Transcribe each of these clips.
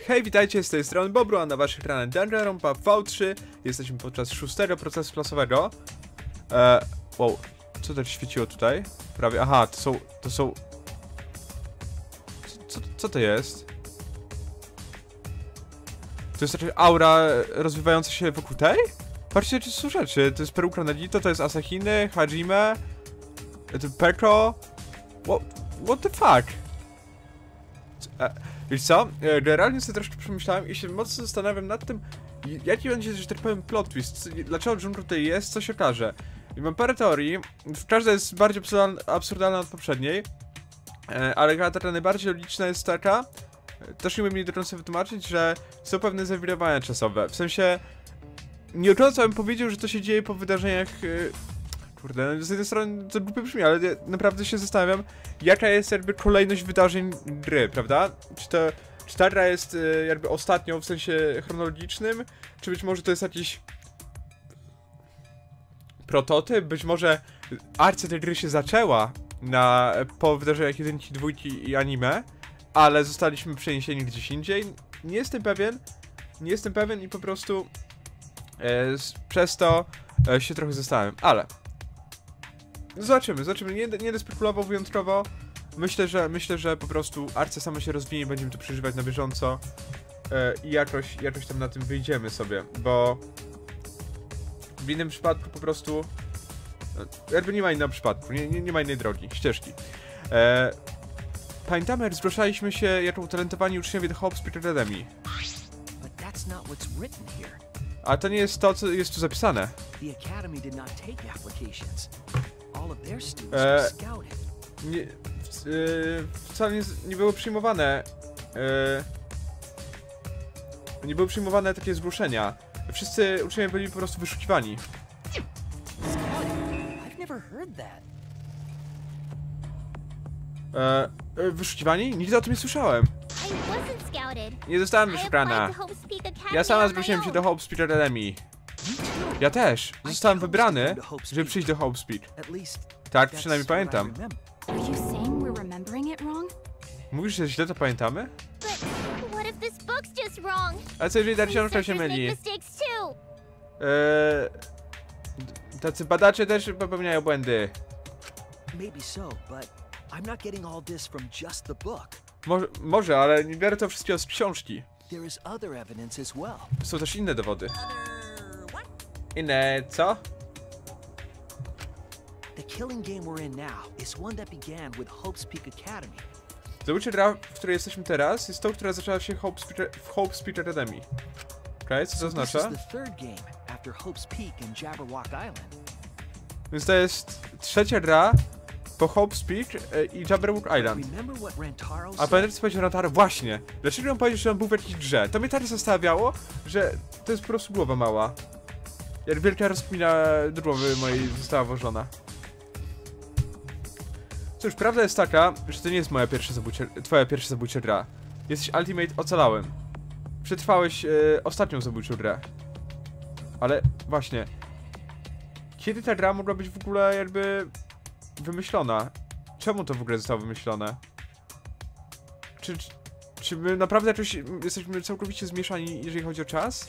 Hej, witajcie, z tej strony Bobru, a na waszych ekranach Danganronpa V3. Jesteśmy podczas 6. procesu klasowego. Wow, co to świeciło tutaj? Prawie, aha, to są... Co to jest? To jest raczej aura rozwijająca się wokół tej? Patrzcie, czy są rzeczy. To jest peruka Nagito, to jest Asahiny, Hajime, to Peko. What the fuck? Wiesz co? Generalnie sobie troszkę przemyślałem i się mocno zastanawiam nad tym, jaki będzie, że tak powiem, plot twist. Dlaczego Junko tutaj jest, co się okaże. I mam parę teorii, każda jest bardziej absurdalna od poprzedniej, ale ta najbardziej logiczna jest taka, też nie umiem jej do końca wytłumaczyć, że są pewne zawirowania czasowe. W sensie, nie do końca bym powiedział, że to się dzieje po wydarzeniach... Kurde, z jednej strony to głupio brzmi, ale ja naprawdę się zastanawiam, jaka jest jakby kolejność wydarzeń gry, prawda? Czy ta gra jest jakby ostatnią w sensie chronologicznym, czy być może to jest jakiś prototyp, być może akcja tej gry się zaczęła po wydarzeniach 1, 2 i anime, ale zostaliśmy przeniesieni gdzieś indziej. Nie jestem pewien i po prostu przez to się trochę zastanawiam, ale zobaczymy, nie będę spekulował wyjątkowo. Myślę, że po prostu akcja sama się rozwinie i będziemy to przeżywać na bieżąco i jakoś tam na tym wyjdziemy sobie, bo w innym przypadku po prostu jakby nie ma innego przypadku, nie ma innej drogi, ścieżki. Pamiętamy, jak zgłaszaliśmy się jako utalentowani uczniowie do Hope Spirit Academy. A to nie jest to, co jest tu zapisane. Wcale nie były przyjmowane. Nie były przyjmowane takie zgłoszenia. Wszyscy uczniowie byli po prostu wyszukiwani. Wyszukiwani? Nigdy o tym nie słyszałem. Nie zostałem wyszukana. Ja sama zgłosiłem się do Hope Spirit Academy. Ja też. Zostałem wybrany, żeby przyjść do Hope Spirit. Tak, przynajmniej pamiętam. Mówisz, że źle to pamiętamy? A co jeżeli ta książka się myli? Tacy badacze też popełniają błędy. Może, ale nie biorę to wszystkiego z książki. Są też inne dowody. Inne co? Zabójcza gra, w której jesteśmy teraz, jest tą, która zaczęła się w Hope Spirit Academy. Okej, co to oznacza? Więc to jest trzecia gra po Hope Spirit i Jabberwock Island. A pamiętacie, co powiedział Rantaro? Właśnie! Dlaczego on powiedział, że on był w jakiejś grze? To mnie tak zastanawiało, że to jest po prostu głowa mała. Jak wielka rozkmina do głowy mojej została włożona. Cóż, prawda jest taka, że to nie jest twoja pierwsza zabójcza gra. Jesteś Ultimate Ocalałym. Przetrwałeś ostatnią zabójczą grę. Ale właśnie, kiedy ta gra mogła być w ogóle jakby wymyślona? Czemu to w ogóle zostało wymyślone? Czy my naprawdę jakoś jesteśmy całkowicie zmieszani, jeżeli chodzi o czas?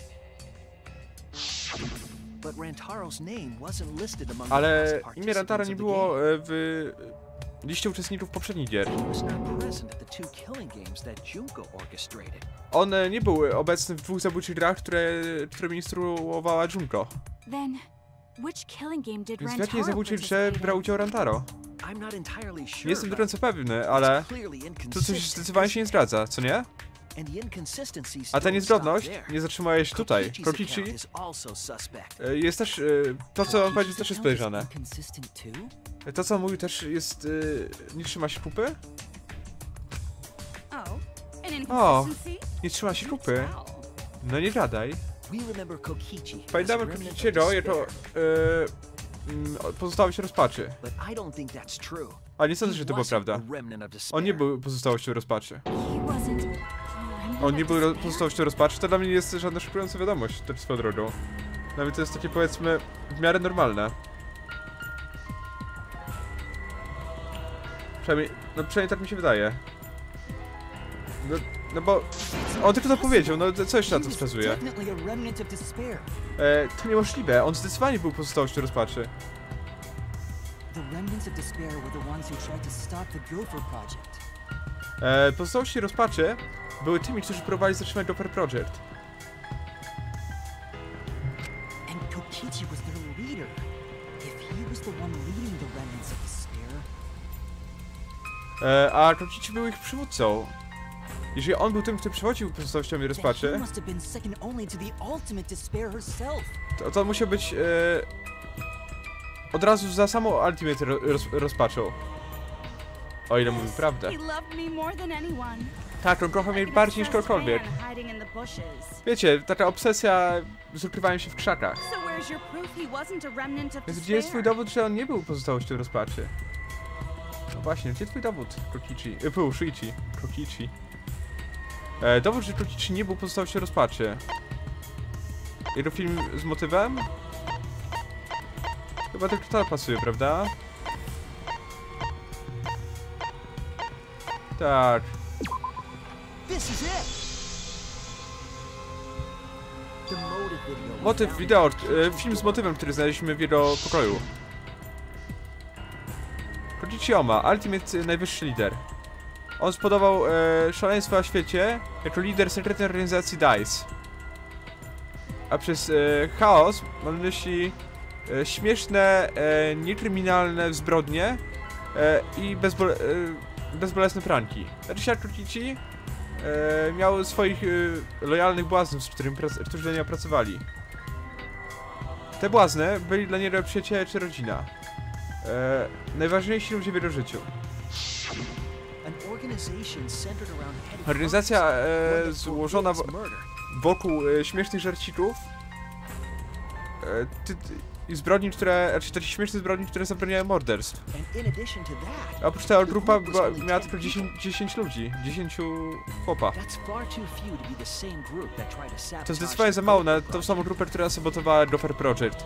Ale imię Rantaro nie było w liście uczestników poprzednich gier. On nie był obecny w 2 zabójczych grach, którymi instruowała Junko. Więc w jakiej zabójczej grze brał udział Rantaro? Nie jestem do końca pewny, ale to coś zdecydowanie się nie zgadza, co nie? A ta niezgodność nie zatrzymuje się tutaj. Kokichi jest też... to, co on powiedział, też jest podejrzane. To, co on mówił, też jest... nie trzyma się kupy? O, nie trzyma się kupy? No nie gadaj. Pamiętamy Kokichiego jako... pozostałość rozpaczy. Ale nie sądzę, że to była prawda. On nie był pozostałością rozpaczy. On nie był pozostałością rozpaczy, to dla mnie nie jest żadna szokująca wiadomość, też swoją drogą. Dla mnie to jest takie, powiedzmy, w miarę normalne. Przynajmniej tak mi się wydaje. No, No bo on tylko to powiedział, no co jeszcze na to wskazuje? To niemożliwe, on zdecydowanie był pozostałością rozpaczy. Pozostałości rozpaczy były tymi, którzy próbowali zatrzymać Gopher Project. A Kokichi był ich przywódcą. Jeżeli on był tym, który przewodził pozostałościami rozpaczy, to on musiał być od razu za samą Ultimate rozpaczą. O ile mówił prawdę. Tak, on kochał mnie bardziej niż kogokolwiek. Wiecie, taka obsesja z ukrywaniem się w krzakach. Więc gdzie jest twój dowód, że on nie był pozostałością rozpaczy? No właśnie, gdzie twój dowód, Kokichi? Shuichi. Kokichi. Dowód, że Kokichi nie był pozostałością rozpaczy. Jego film z motywem? Chyba tylko to pasuje, prawda? Tak. Motyw wideo, film z motywem, który znaleźliśmy w jego pokoju. Kokichi Oma, Ultimate najwyższy lider. On spowodował szaleństwo na świecie jako lider sekretnej organizacji DICE. A przez chaos mam na myśli śmieszne, niekryminalne zbrodnie i bezbolesne pranki. Znaczy się Kokichi miał swoich lojalnych błaznów, którzy dla niego pracowali. Te błazny byli dla niego przyjaciele czy rodzina. Najważniejsi ludzie w jego życiu. Organizacja złożona wokół śmiesznych żarcików i zbrodni, znaczy takich śmiesznych zbrodni, które zabraniają morderstw. A oprócz tego grupa miała tylko 10 ludzi, 10 chłopa. To zdecydowanie za mało na tą samą grupę, która sabotowała Gopher Project.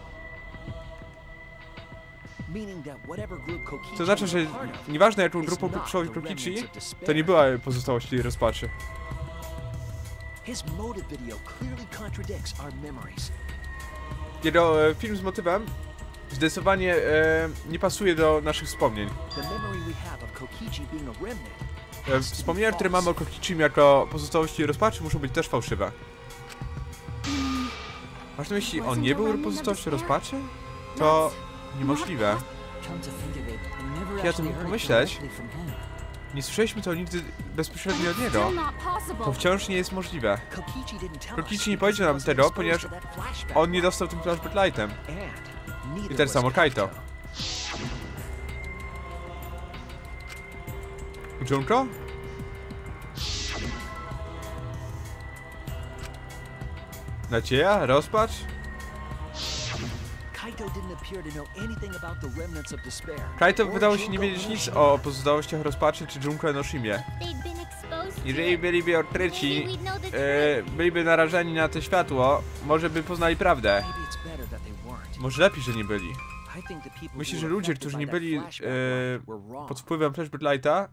To znaczy, że nieważne jaką grupą przewodził Kokichi, to nie była pozostałości rozpaczy. Jego film z motywem zdecydowanie nie pasuje do naszych wspomnień. Wspomnienia, które mamy o Kokichim jako pozostałości rozpaczy, muszą być też fałszywe. Masz na myśli, on nie był pozostałością rozpaczy? To niemożliwe. Kiedy o tym pomyśleć, nie słyszeliśmy to nigdy bezpośrednio od niego. To wciąż nie jest możliwe. Kokichi nie powiedział nam tego, ponieważ on nie dostał tym flashback lightem. I ten samo Kaito. Junko? Nadzieja? Rozpacz? Kaito wydało się nie wiedzieć nic o pozostałościach rozpaczy czy Junko Enoshimie. Jeżeli byliby odkryci, byliby narażeni na to światło, może by poznali prawdę. Może lepiej, że nie byli. Myślę, że ludzie, którzy nie byli pod wpływem flashback lighta,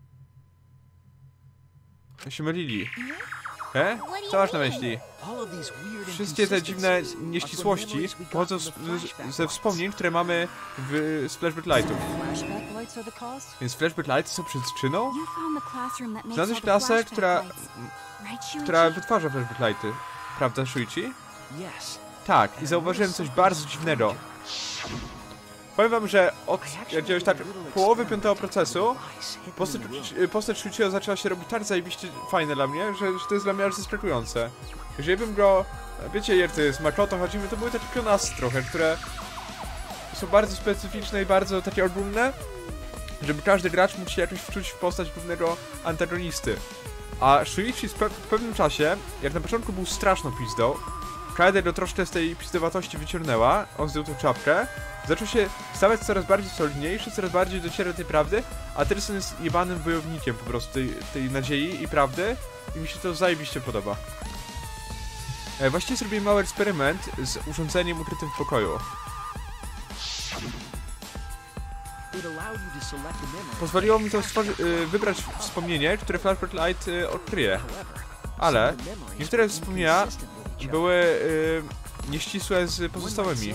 się mylili. Co masz na myśli? Wszystkie te dziwne nieścisłości pochodzą ze wspomnień, które mamy z flashback lightów. Więc flashback lighty są przyczyną? Znalazłeś klasę, która wytwarza flashback lighty. Prawda, Shuichi? Tak, i zauważyłem coś bardzo dziwnego. Powiem wam, że od jakiegoś tak połowy 5. procesu postać Shuichi'ego zaczęła się robić tak zajebiście fajne dla mnie, że to jest dla mnie aż zaskakujące. Jeżeli bym go, wiecie, Jerty, z Makoto chodzimy, to były takie pionasy trochę, które są bardzo specyficzne i bardzo takie ogólne, żeby każdy gracz mógł się jakoś wczuć w postać głównego antagonisty. A Shuichi w pewnym czasie, jak na początku był straszną pizdą, Kaede go troszkę z tej pizdowatości wyciągnęła, on zdjął tą czapkę, zaczął się stawać coraz bardziej solidniejszy, coraz bardziej dociera tej prawdy, a teraz on jest jebanym wojownikiem po prostu tej nadziei i prawdy i mi się to zajebiście podoba. Właściwie zrobiłem mały eksperyment z urządzeniem ukrytym w pokoju. pozwoliło mi to wybrać wspomnienie, które Flashback Light odkryje. Ale niektóre wspomnienia były nieścisłe z pozostałymi.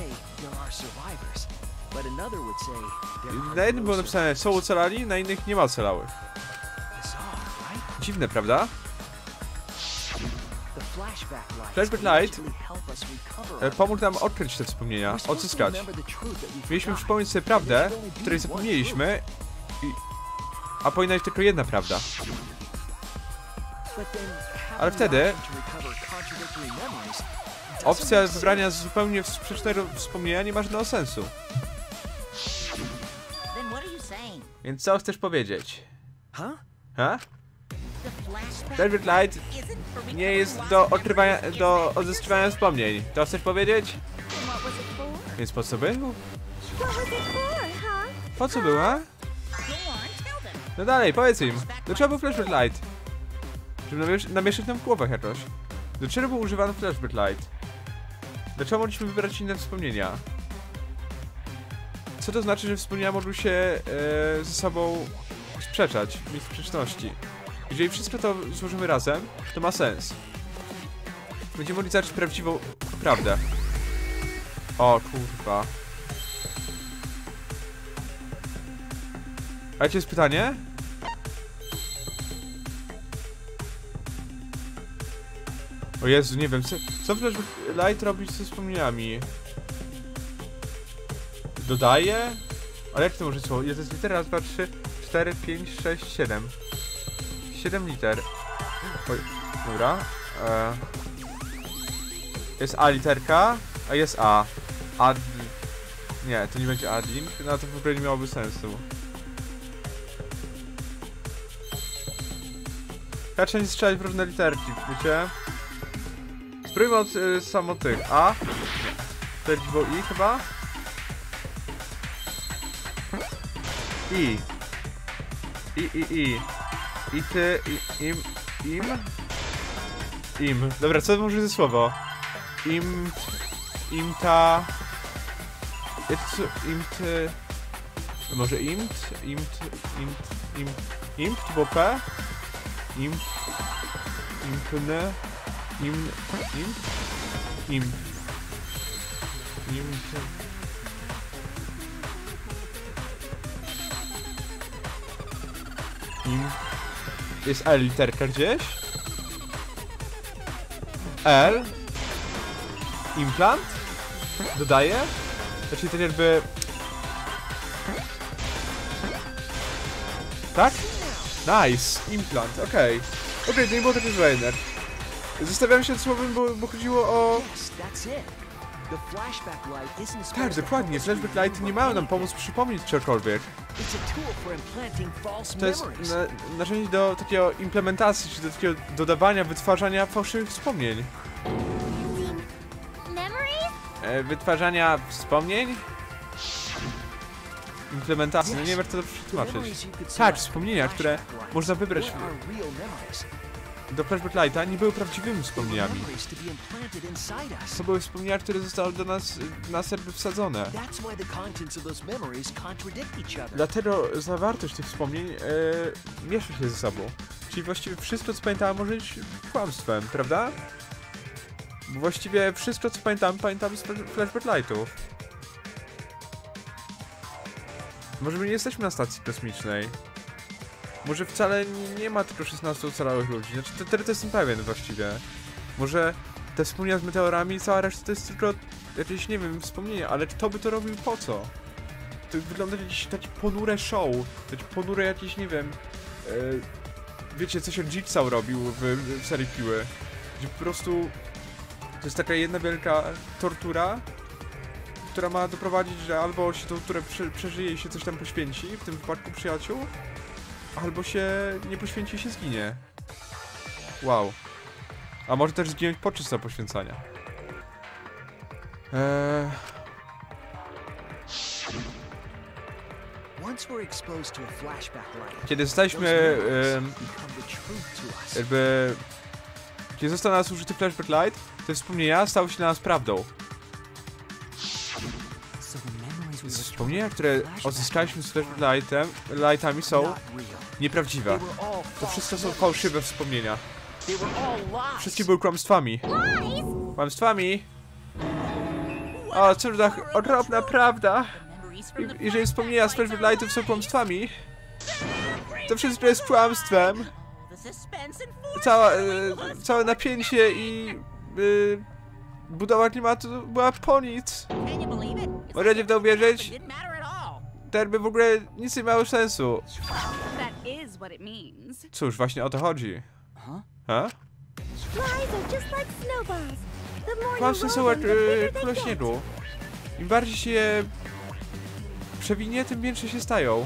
Na jednym było napisane, są ocalali, na innych nie ma ocalałych. Dziwne, prawda? Flashback Light pomógł nam odkryć te wspomnienia, odzyskać. Mieliśmy przypomnieć sobie prawdę, której zapomnieliśmy, a powinna być tylko jedna prawda. Ale wtedy opcja wybrania zupełnie sprzecznego wspomnienia nie ma żadnego sensu. Więc co chcesz powiedzieć? Ha? Flashback Light nie jest do odkrywania, do odzyskiwania wspomnień. To chcesz powiedzieć? Więc po co był? Po co była? No dalej, powiedz im. Dlaczego był Flashback Light? Żeby namieszać nam w głowach jakoś. Dlaczego był używany Flashback Light? Dlaczego mogliśmy wybrać inne wspomnienia? Co to znaczy, że wspomnienia mogą się ze sobą sprzeczać, mieć sprzeczności? Jeżeli wszystko to złożymy razem, to ma sens. Będziemy mogli zacząć prawdziwą prawdę. O kurwa. A jakie jest pytanie? O Jezu, nie wiem, co Flashback Light robi ze wspomnieniami? Dodaje? Ale jak to może słowo? Jest to litera, raz, dwa, trzy, 4, 5, 6, 7. 7 liter. Oj, dobra. Jest A literka, a jest A. Nie, to nie będzie adding, no to w ogóle nie miałoby sensu. Raczej nie strzelać w równe literki, wiecie? Spróbujmy od samo tych. A. To jest było I chyba? I. I ty, im. Dobra, co to może za słowo? Imta... Może imt, to było P? Impne... Jest L literka gdzieś? L? Implant? Dodaję? Znaczy ten jakby... Tak? Nice! Implant, okej. Okej, to nie było takie źle jednak. Zostawiałem się słowem, bo chodziło o... Tak, dokładnie. Flashback Light nie mają nam pomóc przypomnieć czegokolwiek. To jest narzędzie do takiego implementacji, czy do takiego dodawania, wytwarzania fałszywych wspomnień. Wytwarzania wspomnień? Implementacji, no nie wiem jak to przetłumaczyć. Tak, wspomnienia, które można wybrać do Flashback Lighta, nie były prawdziwymi wspomnieniami. To były wspomnienia, które zostały do nas jakby wsadzone. Dlatego zawartość tych wspomnień miesza się ze sobą. Czyli właściwie wszystko, co pamiętałem, może być kłamstwem, prawda? Bo właściwie wszystko, co pamiętam z Flashback Lightów. Może my nie jesteśmy na stacji kosmicznej. Może wcale nie ma tylko 16 ocalałych ludzi. Znaczy, to jestem pewien właściwie. Może te wspomnienia z meteorami i cała reszta to jest tylko jakieś, nie wiem, wspomnienia, ale kto by to robił po co? To wygląda jakieś takie ponure show. Takie ponure jakieś, nie wiem... wiecie, co się Jigsaw robił w serii Piły. Gdzie po prostu... To jest taka jedna wielka tortura, która ma doprowadzić, że albo się tą torturę przeżyje i się coś tam poświęci, w tym wypadku przyjaciół, albo się nie poświęci i się zginie. Wow. A może też zginąć podczas tego poświęcania. Kiedy zostaliśmy jakby... Kiedy został na nas użyty Flashback Light, te wspomnienia stały się dla nas prawdą. Wspomnienia, które odzyskaliśmy z Lightami są nieprawdziwe. To wszystko są fałszywe wspomnienia. Wszystkie były kłamstwami. Kłamstwami? O, cóż za okropna prawda. Jeżeli wspomnienia z Flashback Lightów są kłamstwami, to wszystko jest kłamstwem. Całe napięcie i budowa klimatu była po nic. Możecie w to uwierzyć? Terby w ogóle nic nie miały sensu. Cóż, właśnie o to chodzi. Ha? Kłamstwa są jak kule śniegu. Im bardziej się je przewinie, tym większe się stają.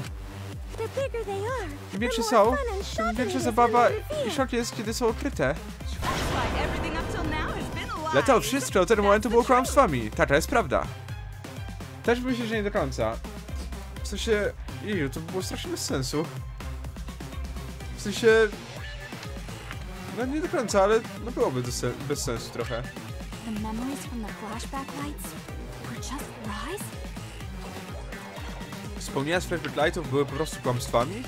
Im większe są, tym większa zabawa i szok jest, kiedy są ukryte. Ale to wszystko od tego momentu było kłamstwami. Taka jest prawda. Też myślę, że nie do końca. W sensie... Jeju, to było strasznie bez sensu. W sensie... No nie do końca, ale no byłoby bez sensu trochę. Wspomnienia z Flashback Lightów były po prostu kłamstwami?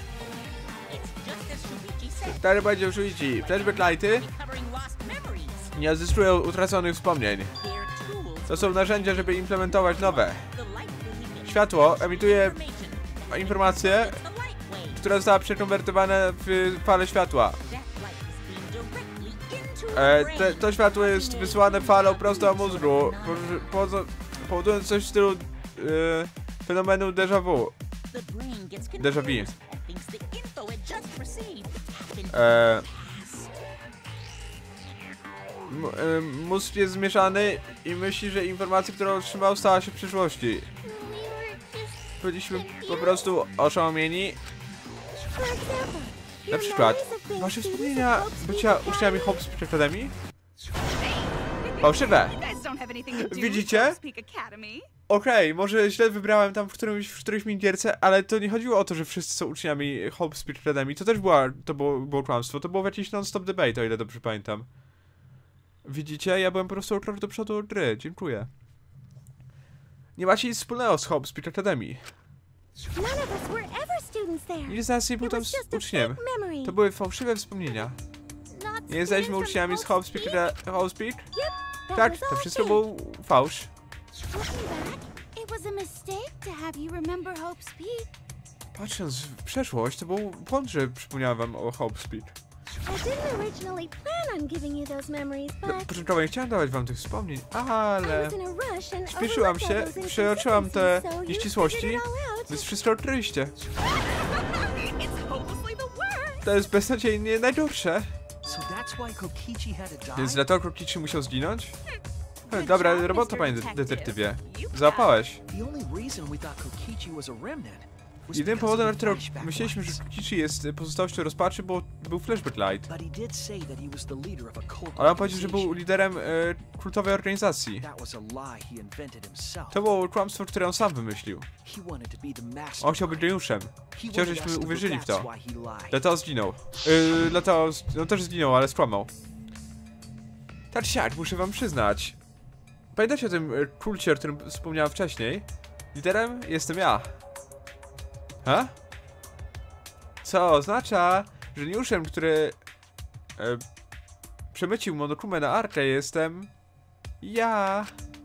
Tak będzie w Shuichi. Flashback Lighty nie odzyskują utraconych wspomnień. To są narzędzia, żeby implementować nowe. Światło emituje informację, która została przekonwertowana w falę światła. To światło jest wysłane falą prosto do mózgu, powodując coś w stylu fenomenu déjà vu. Déjà vu. Mózg jest zmieszany i myśli, że informacja, którą otrzymał, stała się w przyszłości. Byliśmy po prostu oszołomieni. Na przykład, wasze wspomnienia bycia uczniami Hope Speed Academy? Fałszywe! Widzicie? Okej, może źle wybrałem tam w którejś minigierce, ale to nie chodziło o to, że wszyscy są uczniami Hope Speed Academy. To też było kłamstwo. To było jakiś non-stop debate, o ile dobrze pamiętam. Widzicie? Ja byłem po prostu o krok do przodu gry. Dziękuję. Nie macie nic wspólnego z Hope Speed Academy. Nikt z nas nie był tam uczniem. To były fałszywe wspomnienia. Nie jesteśmy uczniami z Hope Speed? Tak, to wszystko był fałsz. Patrząc w przeszłość, to był błąd, że przypomniałem wam o Hope Speed. Początkowo nie chciałem dawać wam tych wspomnień, ale spieszyłam się, przeoczyłam te nieścisłości, więc wszystko odkryliście. To jest beznadziejnie najgorsze. Więc dlatego Kokichi musiał zginąć? Dobra, robota, panie detektywie. Załapałeś. Jedynym powodem, na który myśleliśmy, że Kokichi jest pozostałością rozpaczy, był Flashback Light. Ale on powiedział, że był liderem kultowej organizacji. To było kłamstwo, które on sam wymyślił. On chciał być geniuszem. Chciał, żebyśmy uwierzyli w to. Dlatego zginął. No też zginął, ale skłamał. Tak siak, muszę wam przyznać. Pamiętacie o tym kulcie, o którym wspomniałem wcześniej? Liderem jestem ja. Ha? Co oznacza, że geniuszem, który przemycił Monokume na arkę, jestem ja.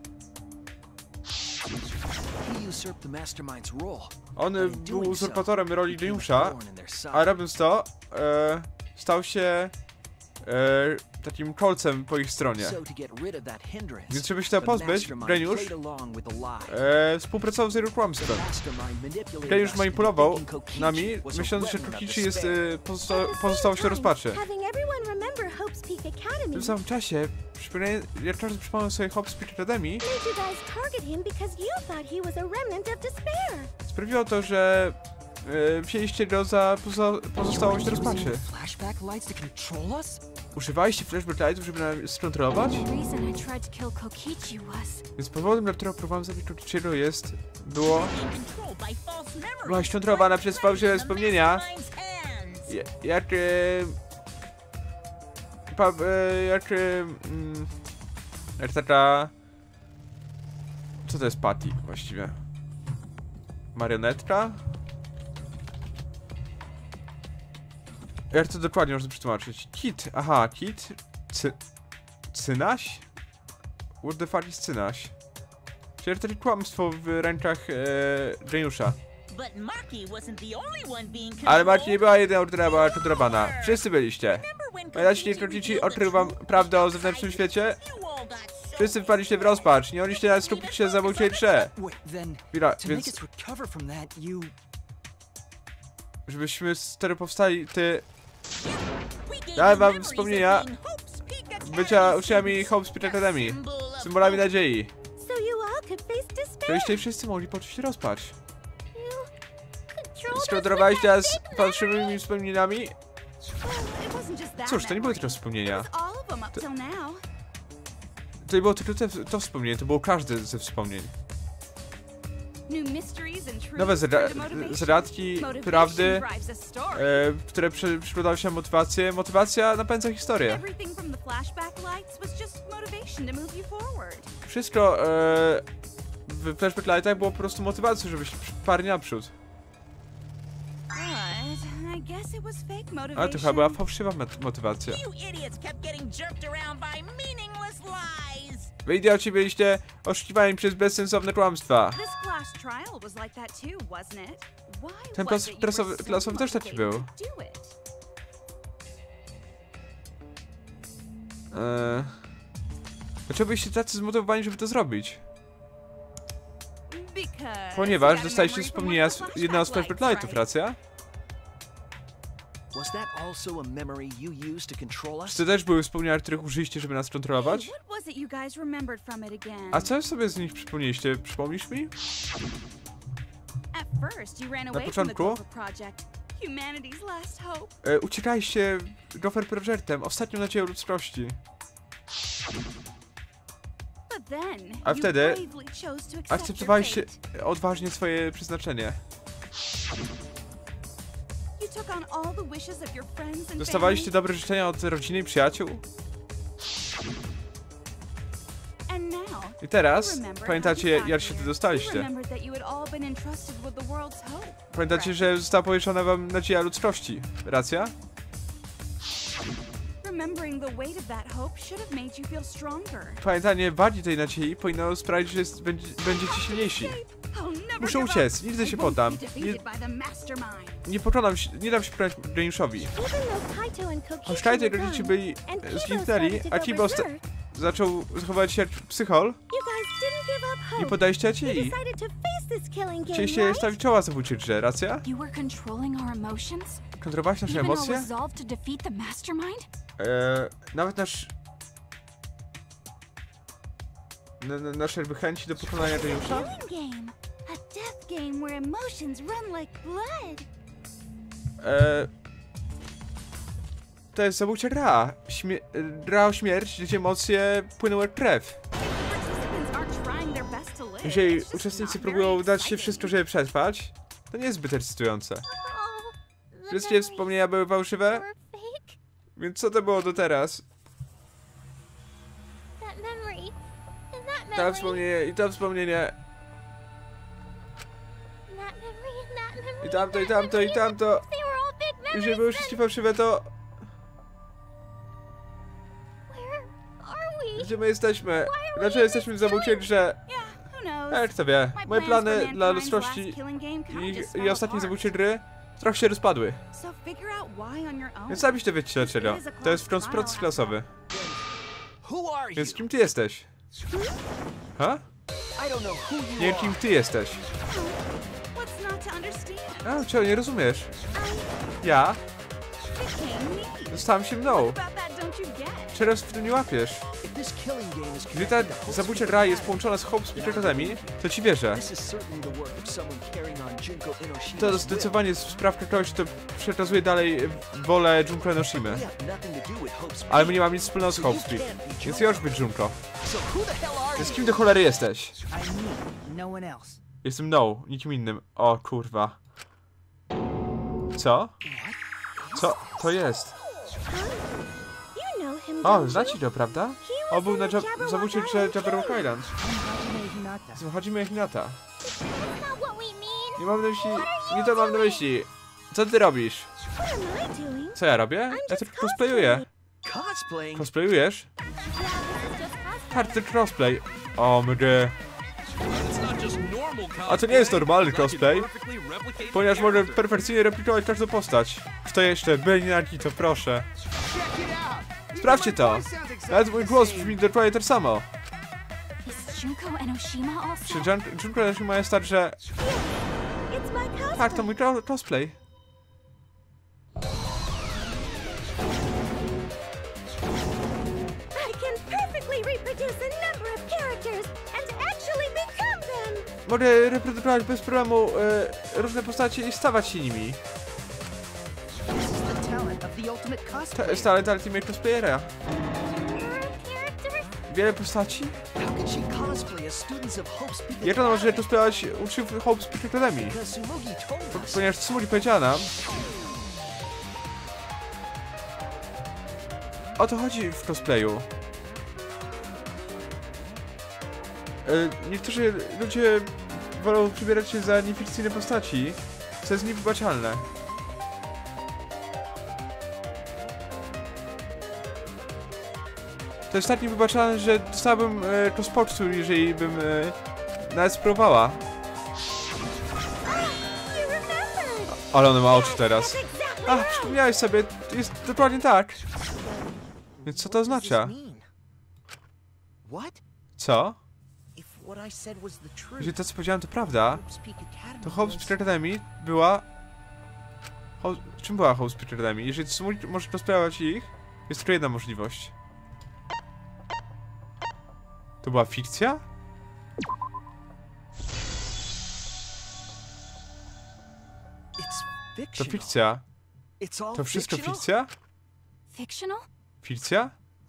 On był uzurpatorem roli geniusza, a robiąc to, stał się takim kolcem po ich stronie. Więc żeby się tego pozbyć, geniusz współpracował z jego kłamstwem. Geniusz manipulował nami, myśląc, że Kokichi jest pozostałością rozpaczy. W tym samym czasie, jak każdy przypomniał sobie Hope Speed Academy, sprawiło to, że wzięliście go za pozostałość rozpaczy. Używaliście Flashback Lightów, żeby nas skontrolować? Więc powodem, dla którego próbowałem zabić Kokichi'ego była skontrolowana przez fałszywe wspomnienia. Jak taka... Co to jest Patty właściwie? Marionetka? Jak to dokładnie można przetłumaczyć? Kit, aha, kit. Cynaś? What the fuck is cynaś? Czyli to kłamstwo w rękach geniusza. Ale Marki nie była jedyną, która była kontrolowana. Wszyscy byliście. Pamiętacie, niektórzy ci odkrył wam prawdę o zewnętrznym świecie? Wszyscy wpadliście w rozpacz. Nie mogliście nawet skupić się za zabójczej grze. Chwila, więc... Żebyśmy wtedy powstali, dałem wam wspomnienia bycia uczniami Hope Speed Academy. Symbolami nadziei. Żebyście wszyscy mogli poczuć rozpacz. Skontrolowaliście nas fałszywymi wspomnieniami? Cóż, to nie były tylko wspomnienia. To nie było tylko to wspomnienie, to było każde ze wspomnień. Nowe zagadki, prawdy, które przykładały się motywację. Motywacja napędza historię. Wszystko w Flashback Lightach było po prostu motywacją, żeby się parnie naprzód. Ale to chyba była fałszywa motywacja. Wy idioci byliście oszukiwani przez bezsensowne kłamstwa. Ten klasowy też taki był. Dlaczego byliście tacy zmotywowani, żeby to zrobić? Ponieważ dostaliście wspomnienia z jednego z Flashback Lightów, racja? Czy to też były wspomnienia, których użyliście, żeby nas kontrolować? A co sobie z nich przypomnieliście? Przypomnisz mi? Na początku uciekaliście Gopher Projectem, ostatnią nadzieją ludzkości. A wtedy akceptowaliście odważnie swoje przeznaczenie. Dostawaliście dobre życzenia od rodziny i przyjaciół. I teraz pamiętacie, jak się tu dostaliście. Pamiętacie, że została powierzona wam nadzieja ludzkości, racja? Pamiętanie wagi tej nadziei powinno sprawić, że będziecie silniejsi. Muszę uciec, nigdy się poddam. Nie pokonam się, nie dam się pokonać geniuszowi. Choć Kaito i jego dzieci byli zniknęli, a Kimbo zaczął zachowywać się jak psychol, nie poddaliście nadziei. Chcieliście stawić czoła zabójczej grze, racja? Kontrolować nasze emocje? Nawet nasze jakby chęci do pokonania geniusza? To jest zabójcza gra. Gra o śmierć, gdzie emocje płyną jak krew. Jeżeli uczestnicy próbują dać się wszystko, żeby przetrwać, to nie jest zbyt ekscytujące. Wszystkie wspomnienia były fałszywe? Więc co to było do teraz? To wspomnienie i to wspomnienie. I tamto, i tamto, i tamto. Jeżeli były wszystkie fałszywe, to... Gdzie my jesteśmy? Dlaczego jesteśmy w zabójczej grze? Kto wie. Moje plany dla ludzkości i ostatniej zabójczej gry trochę się rozpadły. Więc sami się wiecie dlaczego. To jest wciąż proces klasowy. Więc kim ty jesteś? Ha? Nie wiem, kim ty jesteś. A, czego nie rozumiesz? Ja? Zostałem się mną. Teraz w tym nie łapiesz. Gdy ta zabójcza gra jest połączona z Hope Speed Academy, to ci wierzę. To zdecydowanie spraw kogoś, kto przekazuje dalej wolę Junko Enoshimy. Ale my nie mamy nic wspólnego z Hope Speed. Więc ja już być Junko. Więc kim do cholery jesteś? Jestem No, nikim innym. O kurwa. Co? Co to jest? O, znacie to, prawda? O, był na zabójczej grze Jabberwock Island. Hajime Hinata. Nie mam na myśli... Nie to mam na myśli. Co ty robisz? Co ja robię? Ja tylko cosplayuję. Cosplayujesz? Tak, to crossplay. O mdy. A to nie jest normalny cosplay, ponieważ mogę perfekcyjnie replikować każdą postać. Kto jeszcze? Beniaki, to proszę. Sprawdźcie to. Nawet mój głos brzmi dokładnie tak samo. Czy Junko Enoshima jest także... Tak, to mój cosplay. Mogę reprodukować bez problemu różne postacie i stawać się nimi. To jest talent Ultimate Cosplayera. Wiele postaci? Jak ona może cosplayować uczniów Hope Speed Academy? Ponieważ Tsumugi powiedziała nam... O to chodzi w cosplayu. Niektórzy ludzie wolą przybierać się za niefikcyjne postaci, co jest niewybaczalne. To jest tak niewybaczalne, że dostałbym kospoksu, jeżeli bym nawet spróbowała. Ale ona ma oczy teraz. Ach, przypomniałeś sobie, jest dokładnie tak. Więc co to oznacza? Co? Jeżeli to, co powiedziałem, to prawda, to Hope Speed Academy była... Czym była Hope Speed Academy? Jeżeli może cosplayować ich, jest tylko jedna możliwość. To była fikcja? To fikcja. To wszystko fikcja? Fikcja?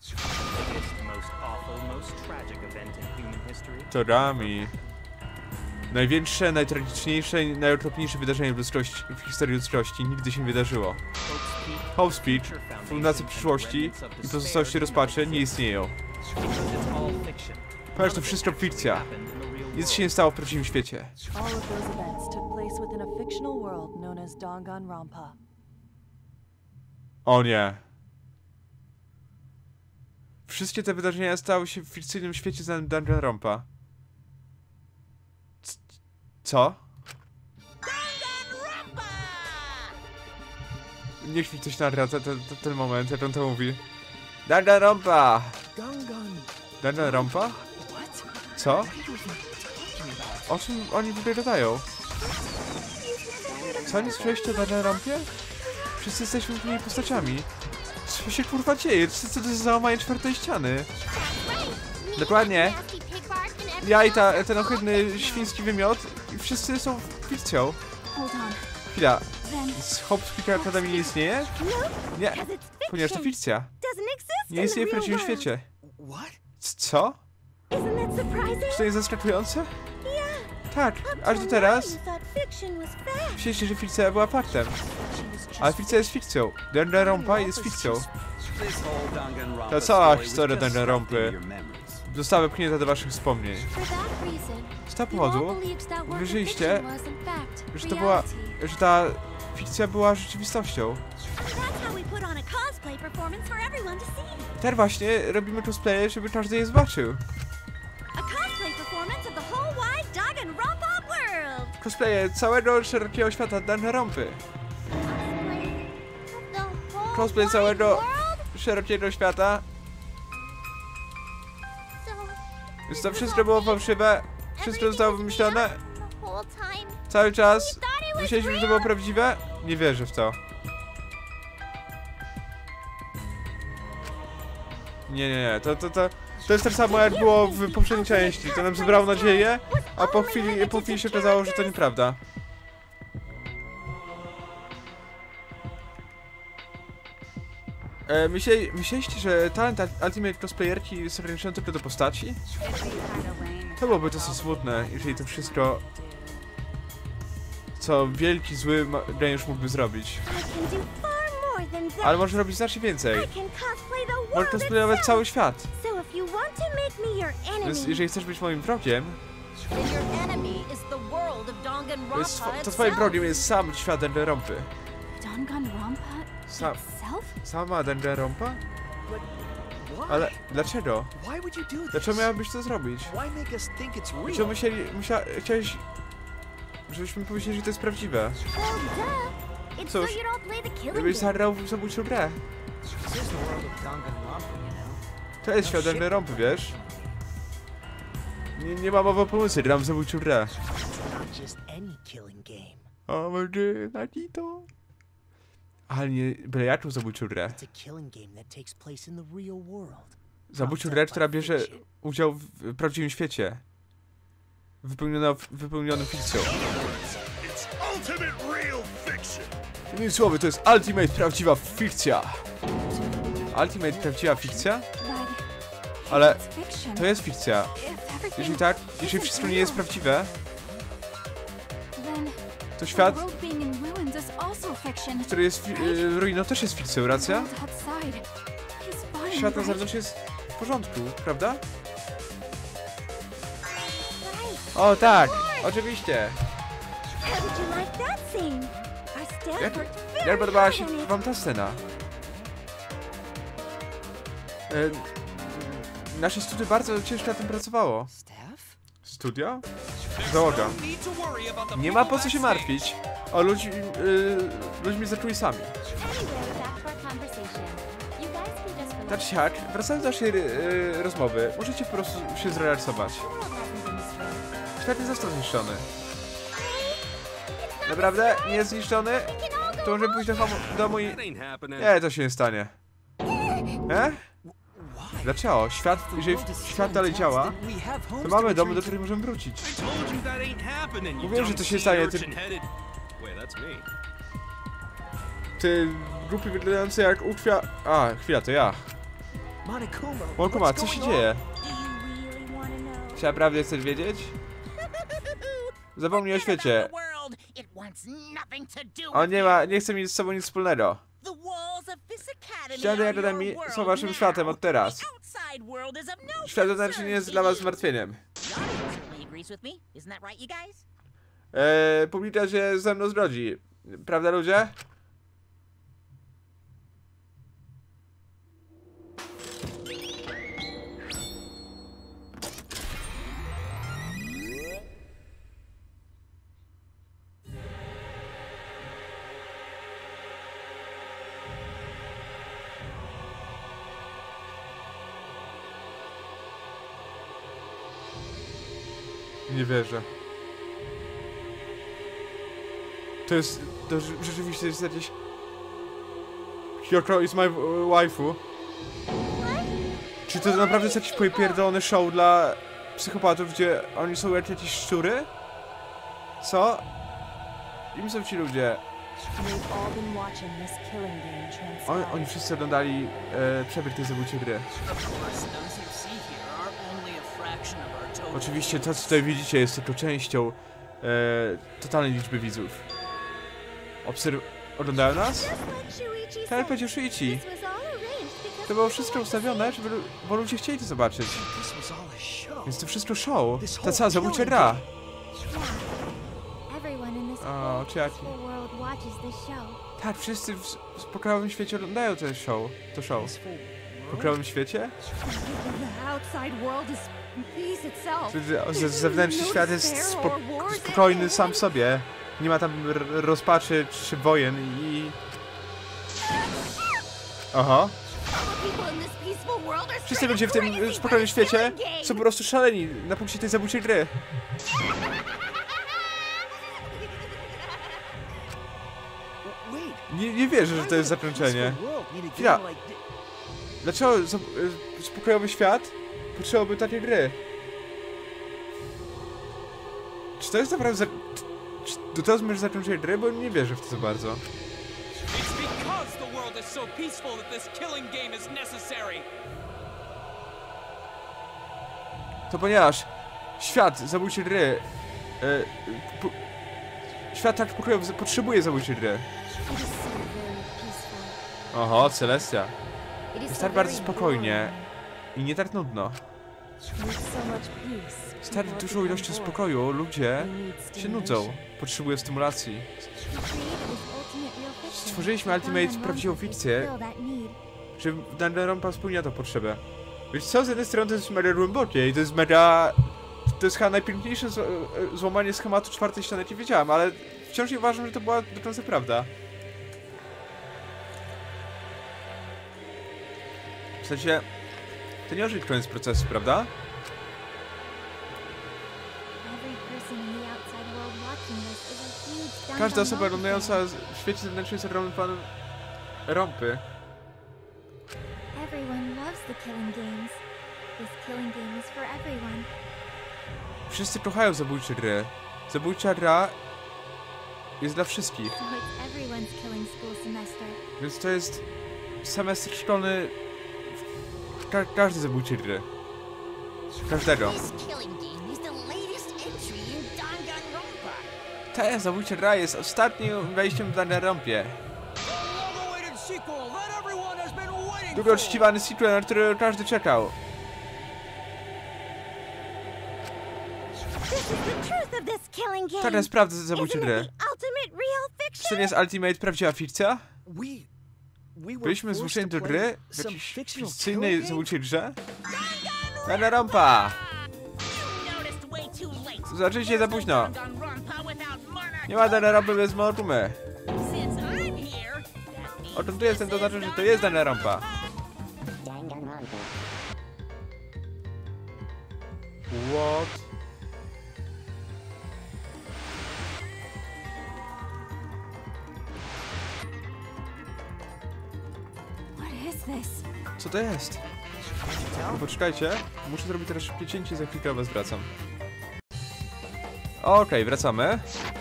To Rami. Największe, najtragiczniejsze i najokropniejsze wydarzenie w historii ludzkości nigdy się nie wydarzyło. Hope Speed, fundacja przyszłości i pozostałości rozpaczy nie istnieją. Ponieważ to wszystko fikcja. Nic się nie stało w prawdziwym świecie. O nie. Wszystkie te wydarzenia stały się w fikcyjnym świecie znanym Danganronpa. Co? Niech mi ktoś nagra ten moment, jak on to mówi. Danganronpa! Danganronpa? Co? O czym oni w ogóle gadają? Co nie słyszeliście o Danganronpie? Wszyscy jesteśmy tymi postaciami. Co się kurwa dzieje? Co to jest załamanie czwartej ściany? Dokładnie. Ja i ten ohydny świński wymiot. Wszyscy są fikcją. Chwila. Hope Speed Academy nie istnieje? Nie. Ponieważ to fikcja. Nie istnieje w prawdziwym świecie. Co? Czy to jest zaskakujące? Tak, aż do teraz myśleliście, że fikcja była faktem. Ale fikcja jest fikcją. Danganronpa jest fikcją. Ta cała historia Danganronpy została wepchnięta do waszych wspomnień. Z tego powodu uwierzyliście, że ta fikcja była rzeczywistością. Teraz właśnie robimy cosplaye, żeby każdy je zobaczył. Cosplaye całego szerokiego świata Danganronpy. Cosplay całego szerokiego świata. Więc to wszystko było fałszywe. Wszystko zostało wymyślone. Cały czas myśleliśmy, że to było prawdziwe. Nie wierzę w to. Nie. To jest tak samo, jak było w poprzedniej części. To nam zebrało nadzieję, a po chwili się okazało, że to nieprawda. Myśleliście, że talent Ultimate Cosplayerki jest ograniczony tylko do postaci? To byłoby dosyć smutne, jeżeli to wszystko, co wielki, zły Geniusz mógłby zrobić. Ale może robić znacznie więcej. Może cosplayować cały świat. Więc jeżeli chcesz być moim wrogiem, To twoim wrogiem jest sam świat Danganronpy. Sama Danganronpa? Ale dlaczego? Dlaczego miałabyś to zrobić? Dlaczego chciałeś, żebyśmy powiedzieli, że to jest prawdziwe? Cóż, gdybyś zagrał w zabójczą grę. To jest świat Danganronpy, wiesz? Nie ma mowy o pomocy, gram w zabójczą grę. O my god, Nakito. Ale nie, byle jaką zabójczą grę. Zabójczą grę, która bierze udział w prawdziwym świecie. Wypełnionym fikcją. Innymi słowy, to jest Ultimate prawdziwa fikcja. Ultimate prawdziwa fikcja? Ale to jest fikcja. Jeżeli tak, jeżeli wszystko nie jest prawdziwe, to świat, który jest ruiną, też jest fikcją, racja? Świat na zewnątrz jest w porządku, prawda? O tak, oczywiście. Jak podobała się wam ta scena? Nasze studio bardzo ciężko na tym pracowało. Studio? Załoga. Nie ma po co się martwić. O, ludźmi zaczęli sami. Tak siak, wracając do naszej rozmowy, możecie po prostu się zrelaksować. Świat nie został zniszczony. Naprawdę? Nie jest zniszczony? To może pójść do domu i... Nie, to się nie stanie. Dlaczego? Jeżeli świat dalej działa, to mamy domy, do których możemy wrócić. Mówiłem, że to się stanie, ty głupie wyglądający jak ukwia... A, chwila, to ja. Monokuma, co się dzieje? Czy naprawdę chcesz wiedzieć? Zapomnij o świecie. On nie chce mieć z sobą nic wspólnego. Ściany Akademii są waszym światem od teraz. Świat zewnętrzny nie jest dla was zmartwieniem. Publika się ze mną zgodzi. Prawda, ludzie? Nie wierzę. To rzeczywiście jest jakieś... Kyoko is my waifu. Czy to naprawdę jest jakiś popierdolony show dla psychopatów, gdzie oni są jak jakieś szczury? Co? Im są ci ludzie? Oni wszyscy oglądali przebieg tej zabójczej gry. Oczywiście to, co tutaj widzicie, jest tylko częścią totalnej liczby widzów. Oglądają nas? Tak jak powiedział Shuichi. To było wszystko ustawione, bo ludzie chcieli to zobaczyć. Więc to wszystko show. Ta cała zabójcza gra. O, Chiaki. Tak, wszyscy w pokojowym świecie oglądają ten show. To show. W pokojowym świecie? Zewnętrzny świat jest spokojny sam w sobie. Nie ma tam rozpaczy czy wojen i... Aha. Wszyscy ludzie w tym spokojnym świecie są po prostu szaleni na punkcie tej zabójczej gry. Nie wierzę, że to jest zakończenie. Chwila. Dlaczego spokojowy świat potrzebowałby takiej gry? Czy to jest naprawdę czy to zmierz zakończenie gry? Bo nie wierzę w to za bardzo. To ponieważ świat zabójczej gry świat tak pokojowy potrzebuje zabójczej gry. Oho, Celestia. Jest tak bardzo spokojnie i nie tak nudno. Stary, dużą ilością spokoju ludzie się nudzą. Potrzebują stymulacji. Stworzyliśmy Ultimate prawdziwą fikcję, że Danganronpa spełnia tą potrzebę. Wiesz co, z jednej strony to jest mega głębokie i to jest mega... To jest chyba najpiękniejsze złamanie schematu czwartej ściany, jakie wiedziałem, ale wciąż nie uważam, że to była do końca prawda. W sensie... To nie może być koniec procesu, prawda? Każda osoba oglądająca w świecie zewnętrznym jest ogromnym fanem rompy. Wszyscy kochają zabójcze gry. Zabójcza gra jest dla wszystkich. Więc to jest semestr szkolny w każdej zabójczej gry. Każdego. Ta zabójcza gra jest ostatnim wejściem w Danganronpie. Długo oczekiwany sequel, na który każdy czekał. Taka jest prawda zabójczej gry. Czy to nie jest Ultimate prawdziwa fikcja? Byliśmy zmuszeni do gry w jakiejś fikcyjnej zabójczej grze? Danganronpa! Zaczęliście za późno. Nie ma Danganronpy bez Monotumy. O czym tu jestem, to znaczy, że to jest Danganronpa. What? Co to jest? No poczekajcie, muszę zrobić teraz szybkie cięcie, za chwilkę was wracam. Okej, wracamy.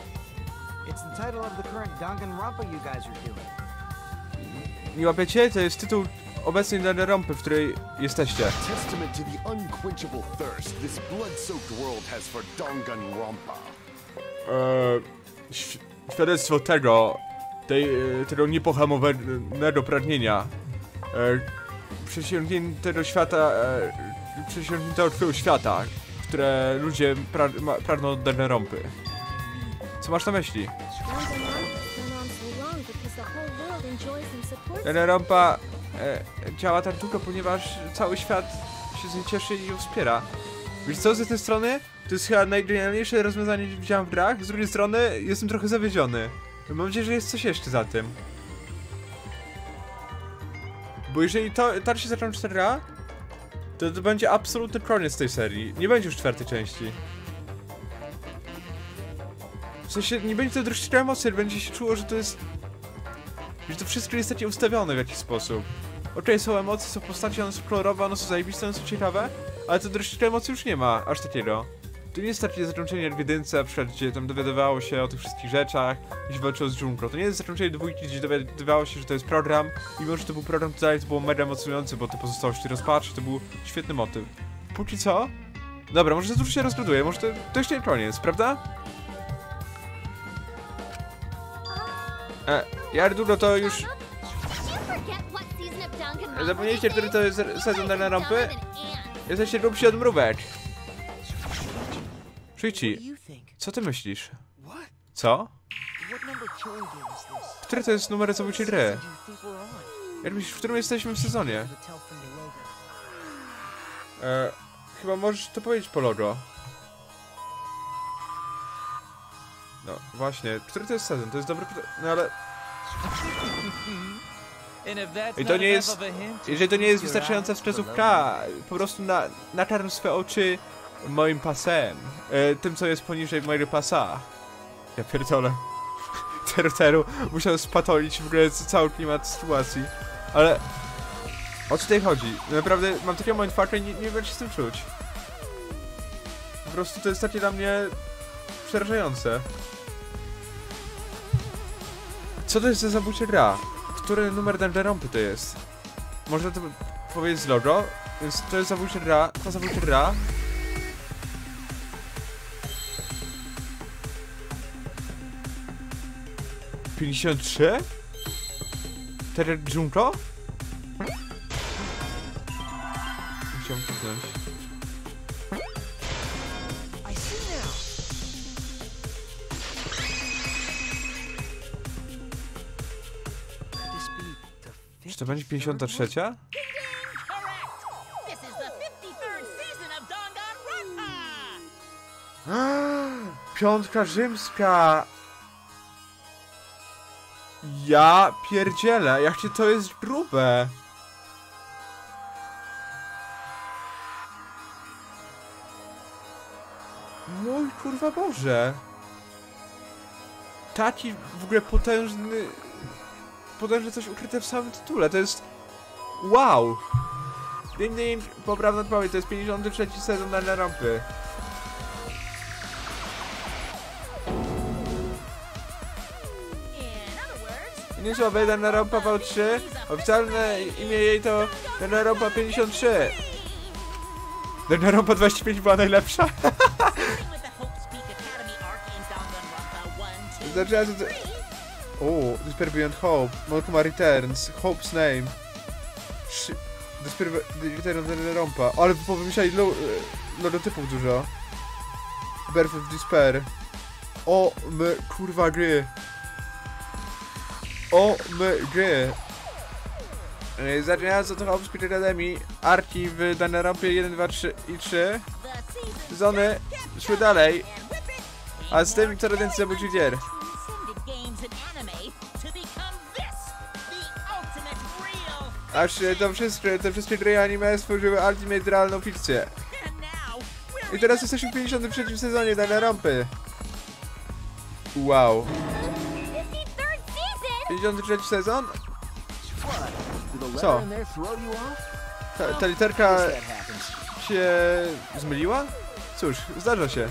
Nie łapiecie? To jest tytuł obecnej Danganronpy, w której jesteście. Świadectwo tego niepohamowanego pragnienia. Przesiągniętego świata, przesiągniętego świata, które ludzie pragną od Danganronpy. Co masz na myśli? Danganronpa działa tak długo, ponieważ cały świat się z niej cieszy i ją wspiera. Wiesz co, z jednej strony to jest chyba najgenialniejsze rozwiązanie, jakie widziałem w grach, z drugiej strony jestem trochę zawiedziony. Mam nadzieję, że jest coś jeszcze za tym. Bo jeżeli tak się zaczął 4A, to będzie absolutny koniec tej serii. Nie będzie już czwartej części. W sensie, nie będzie to dreszczyka emocji, będzie się czuło, że to jest... Że to wszystko jest takie ustawione w jakiś sposób. Okej, są emocje, są postacie, one są kolorowe, one są zajebiste, one są ciekawe, ale to dreszczyka emocji już nie ma aż takiego. To nie jest takie zakończenie jak w jedynce, na przykład, gdzie tam dowiadywało się o tych wszystkich rzeczach i się walczyło z Junko. To nie jest zakończenie dwójki, gdzie dowiadywało się, że to jest program i mimo, że to był program, to dalej to było mega emocjonujące, bo te pozostałości rozpaczy, to był świetny motyw. Póki co? Dobra, może to dużo się rozgraduje, może to jeszcze nie koniec, prawda? Jak długo to już... Zapomnieliście, który to jest sezon Danganronpy? Jesteście grubsi od mrówek. Shuichi, co ty myślisz? Co? Który to jest numer zabójczej gry? Jak myślisz, w którym jesteśmy w sezonie? Chyba możesz to powiedzieć po logo. No, właśnie. Który to jest sezon? To jest dobry... No ale... I to nie jest... Jeżeli to nie jest wystarczająca wskazówka, po prostu nakarm swe oczy moim pasem. Tym, co jest poniżej mojego pasa. Ja pierdolę. Teru musiał spatolić w ogóle cały klimat sytuacji. Ale... O co tutaj chodzi? Naprawdę mam takiego mindfucka i nie wiem, jak się z tym czuć. Po prostu to jest takie dla mnie... przerażające. Co to jest za zabójcza gra? Który numer Danganronpy to jest? Można to powiedzieć z logo? Więc to jest zabójcza gra, ta zabójcza gra. $53? Terek Junko? Chciałem kliknąć. Czy to będzie 53? Piątka rzymska! Ja pierdzielę, jakie to jest grube! Mój kurwa Boże! Taki w ogóle potężny coś ukryte w samym tytule, to jest... Wow! Ding, poprawna odpowiedź, to jest 53 sezon Danganronpy. Nie słabe, Danganronpa V3. Oficjalne imię jej to Danganronpa 53. Danganronpa 25 była najlepsza. Zaczęła to... Despair Beyond Hope. Malcolm Returns. Hope's Name. Despair Return Danganronpa. Ale powymyślali logotypów dużo. Birth of Despair. O my kurwa gry. O my gry. Zaczynając od Hope Speed Academy, arki w Danganronpie 1, 2, 3 i 3. Sezony szły dalej. A z tym coraz więcej zabójczych gier. Aż te wszystkie gry anime stworzyły ultimate realną fikcję. I teraz jesteśmy w 53 sezonie Danganronpy. Wow. 53 sezon? Co? Ta literka się zmyliła? Cóż, zdarza się.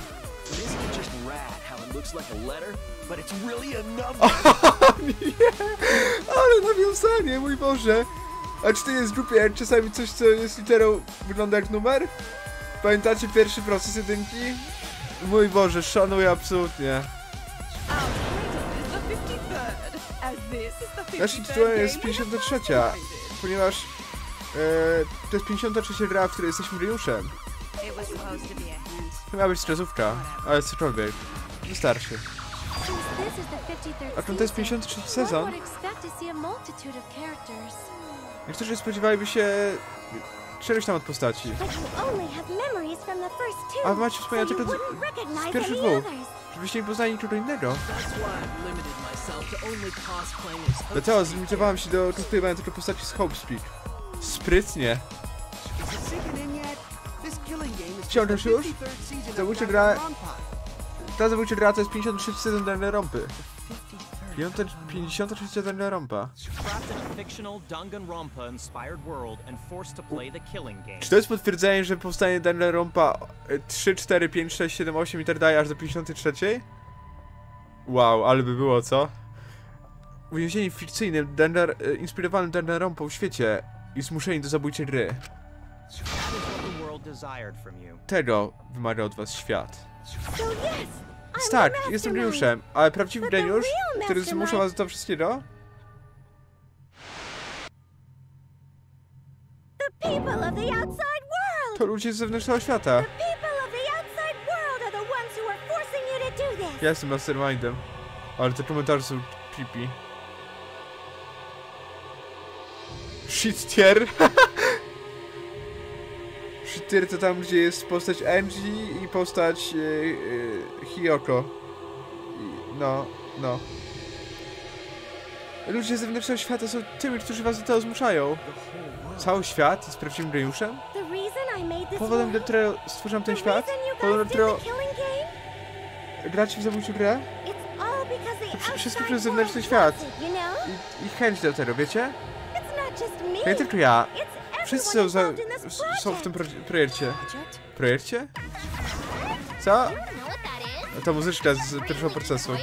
Nie, ale nawiązanie, mój Boże. A czy to jest głupie, jak czasami coś, co jest literą, wygląda jak numer? Pamiętacie pierwszy proces jedynki? Mój Boże, szanuję absolutnie. Naszym tytułem jest 53, ponieważ to jest 53 gra, w której jesteśmy Ryuszem. To miała być stresówka, ale cokolwiek. Wystarczy. A to jest 53 sezon. Niektórzy spodziewaliby się czegoś tam od postaci. A wy macie wspomnieć tylko z pierwszych dwóch, żebyście nie poznali nikogo innego. Dlatego zlimitowałem się do cosplayowania tylko postaci z Hope Speak. Sprytnie. Wciągasz już? Zabójcza gra... Ta zabójcza gra to jest 53 sezon Danganronpy. 53 Danganronpa. Czy to jest potwierdzenie, że powstanie Danganronpa 3, 4, 5, 6, 7, 8 i tak dalej aż do 53? Wow, ale by było, co? Uwięzieni w fikcyjnym, inspirowanym Danganronpą świecie i zmuszeni do zabójczej gry. Tego wymaga od was świat. Tak, jestem geniuszem, ale prawdziwy geniusz, który zmusza was do tego wszystkiego? To ludzie z zewnętrznego świata. Ja jestem mastermindem, ale te komentarze są creepy. Shit tier. Shit tier to tam, gdzie jest postać Angie i postać Hiyoko. No. Ludzie z zewnętrznego świata są tymi, którzy was do tego zmuszają. Cały świat jest prawdziwym geniuszem? Powodem, dla którego stworzyłam ten świat? Powodem, dla którego gracie w zabójczą grę? To wszystko przez zewnętrzny świat. I chęć do tego, wiecie? Nie tylko ja. Wszyscy są w tym projekcie. Projekcie? Co? Ta muzyczka z pierwszego procesu.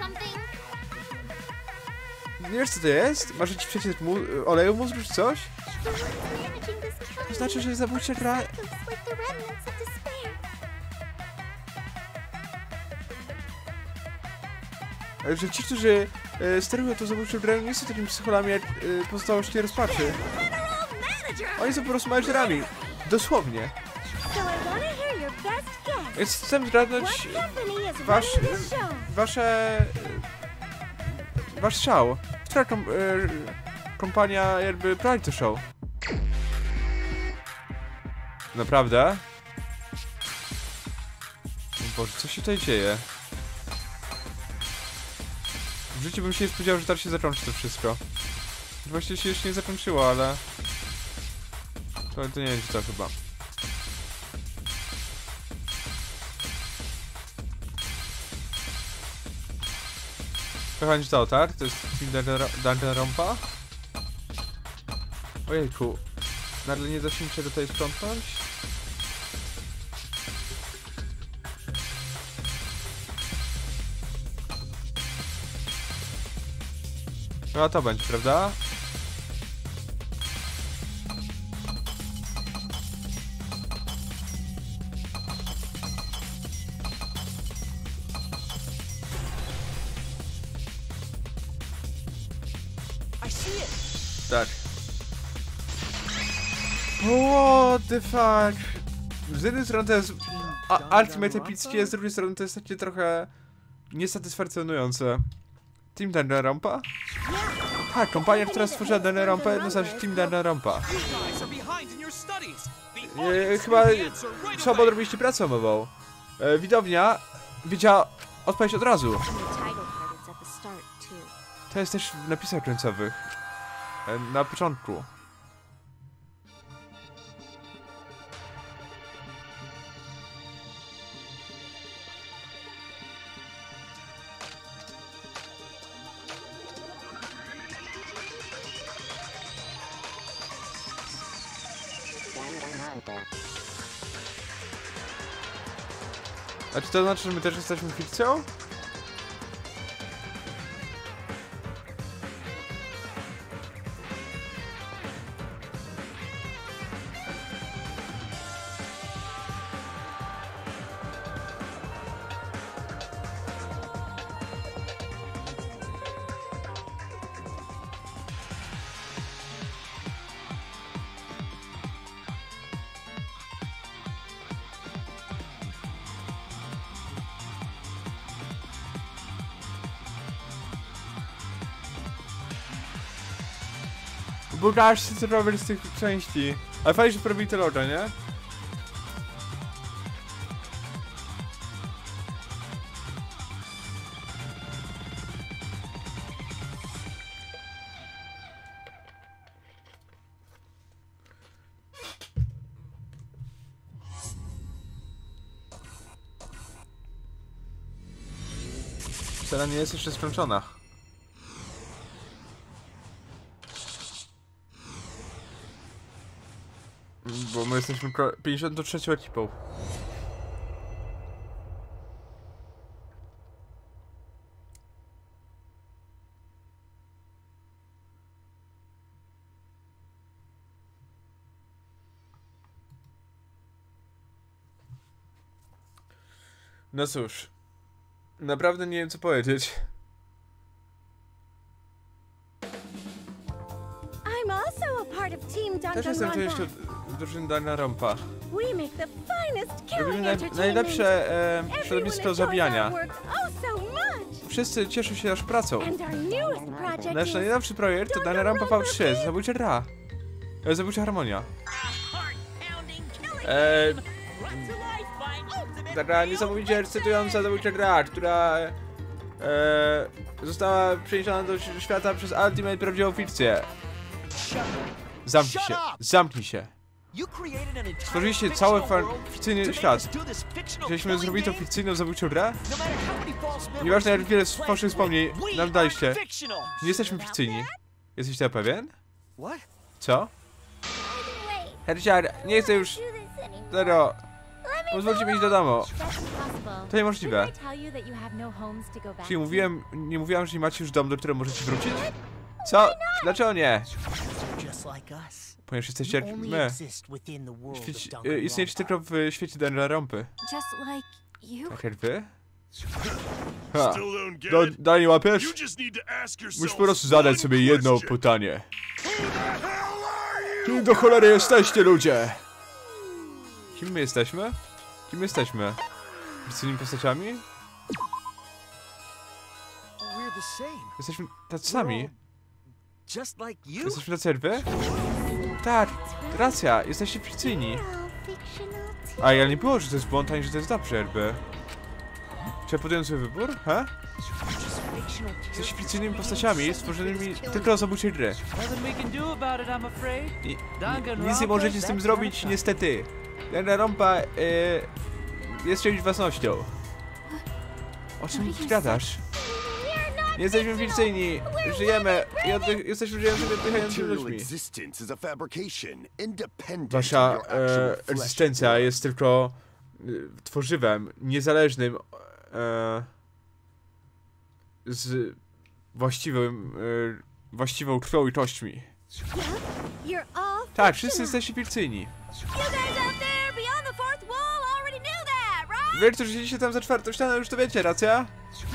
Nie wiesz co to jest? Masz jakiś przeciek oleju mózgu czy coś? To znaczy, że zabójcza gra... Że ci, którzy sterują tą zabójczą grę, nie są takimi psycholami jak pozostałości rozpaczy. Oni są po prostu menedżerami. Dosłownie. Więc chcę zgadnąć wasz strzał. kompania jakby prowadzi to show. Naprawdę? O Boże, co się tutaj dzieje? W życiu bym się nie spodziewał, że tak się zakończy to wszystko. Właściwie się jeszcze nie zakończyło, ale... To nie będzie to chyba. Przechodź do otar, to jest Danganronpa. Ojejku. Nagle nie da się tutaj sprzątnąć? No to będzie, prawda? Tak. What the fuck? Z jednej strony to jest ultimate epickie, z drugiej strony to jest takie trochę niesatysfakcjonujące. Team Danganronpa? Tak, kompania, która stworzyła Danganronpę, nazywa się Team Danganronpa. Chyba słabo odrobiliście pracę omową. Widownia wiedziała odpowiedź od razu. To jest też w napisach końcowych. Na początku. A czy to znaczy, że my też jesteśmy fikcją? Pokaż się co robisz z tych części. Ale fajnie, że probili te logo, nie? Scena nie jest jeszcze skończona. Bo my jesteśmy 53 ekipą. No cóż. Naprawdę nie wiem co powiedzieć. Też jestem częścią drużyny Danganronpa. Robimy najlepsze środowisko zabijania. Wszyscy cieszą się naszą pracą. Nasz najnowszy projekt to Danganronpa V3, Zabójcza Ra. Zabójcza Harmonia. Taka niesamowicie ekscytująca zabójcza gra, która została przeniesiona do świata przez Ultimate prawdziwą fikcję. Zamknij się, zamknij się. Stworzyliście cały fikcyjny świat. Chcieliśmy zrobić tą fikcyjną zabójczą grę? Nieważne jak wiele fałszywych wspomnień nam daliście. Nie jesteśmy fikcyjni. Jesteś tego pewien? Co? Herciar, nie chcę już... Zero. Pozwólcie mi iść do domu. To niemożliwe. Czyli nie mówiłam, że nie macie już domu, do którego możecie wrócić? Co? Dlaczego nie? Ponieważ jesteście jak my. Istniejecie tylko w świecie Danganronpy. Tak jak wy? Ha. Dalej nie łapiesz? Musisz po prostu zadać sobie jedno pytanie. Kim do cholery jesteście, ludzie? Kim my jesteśmy? Kim jesteśmy? Fikcyjnymi postaciami? Jesteśmy tacy sami. just like you. Jesteśmy na serwy? Tak, racja, jesteście fikcyjni. A ja nie było, że to jest błąd, ani że to jest dobrze, jakby. Czy ja podjąłem swój wybór? He? Jesteście fikcyjnymi postaciami stworzonymi tylko do zabójczej gry. Nic nie możecie z tym zrobić, niestety. Danganronpa jest czymś własnością. O czym gadasz? Nie jesteśmy fikcyjni, żyjemy i jesteśmy żyjącymi, oddychającymi ludźmi. Wasza egzystencja jest tylko tworzywem niezależnym z właściwą krwią i kośćmi. Tak, wszyscy jesteście fikcyjni. Wy, którzy siedzicie tam za czwartą ścianą, już to wiecie, racja?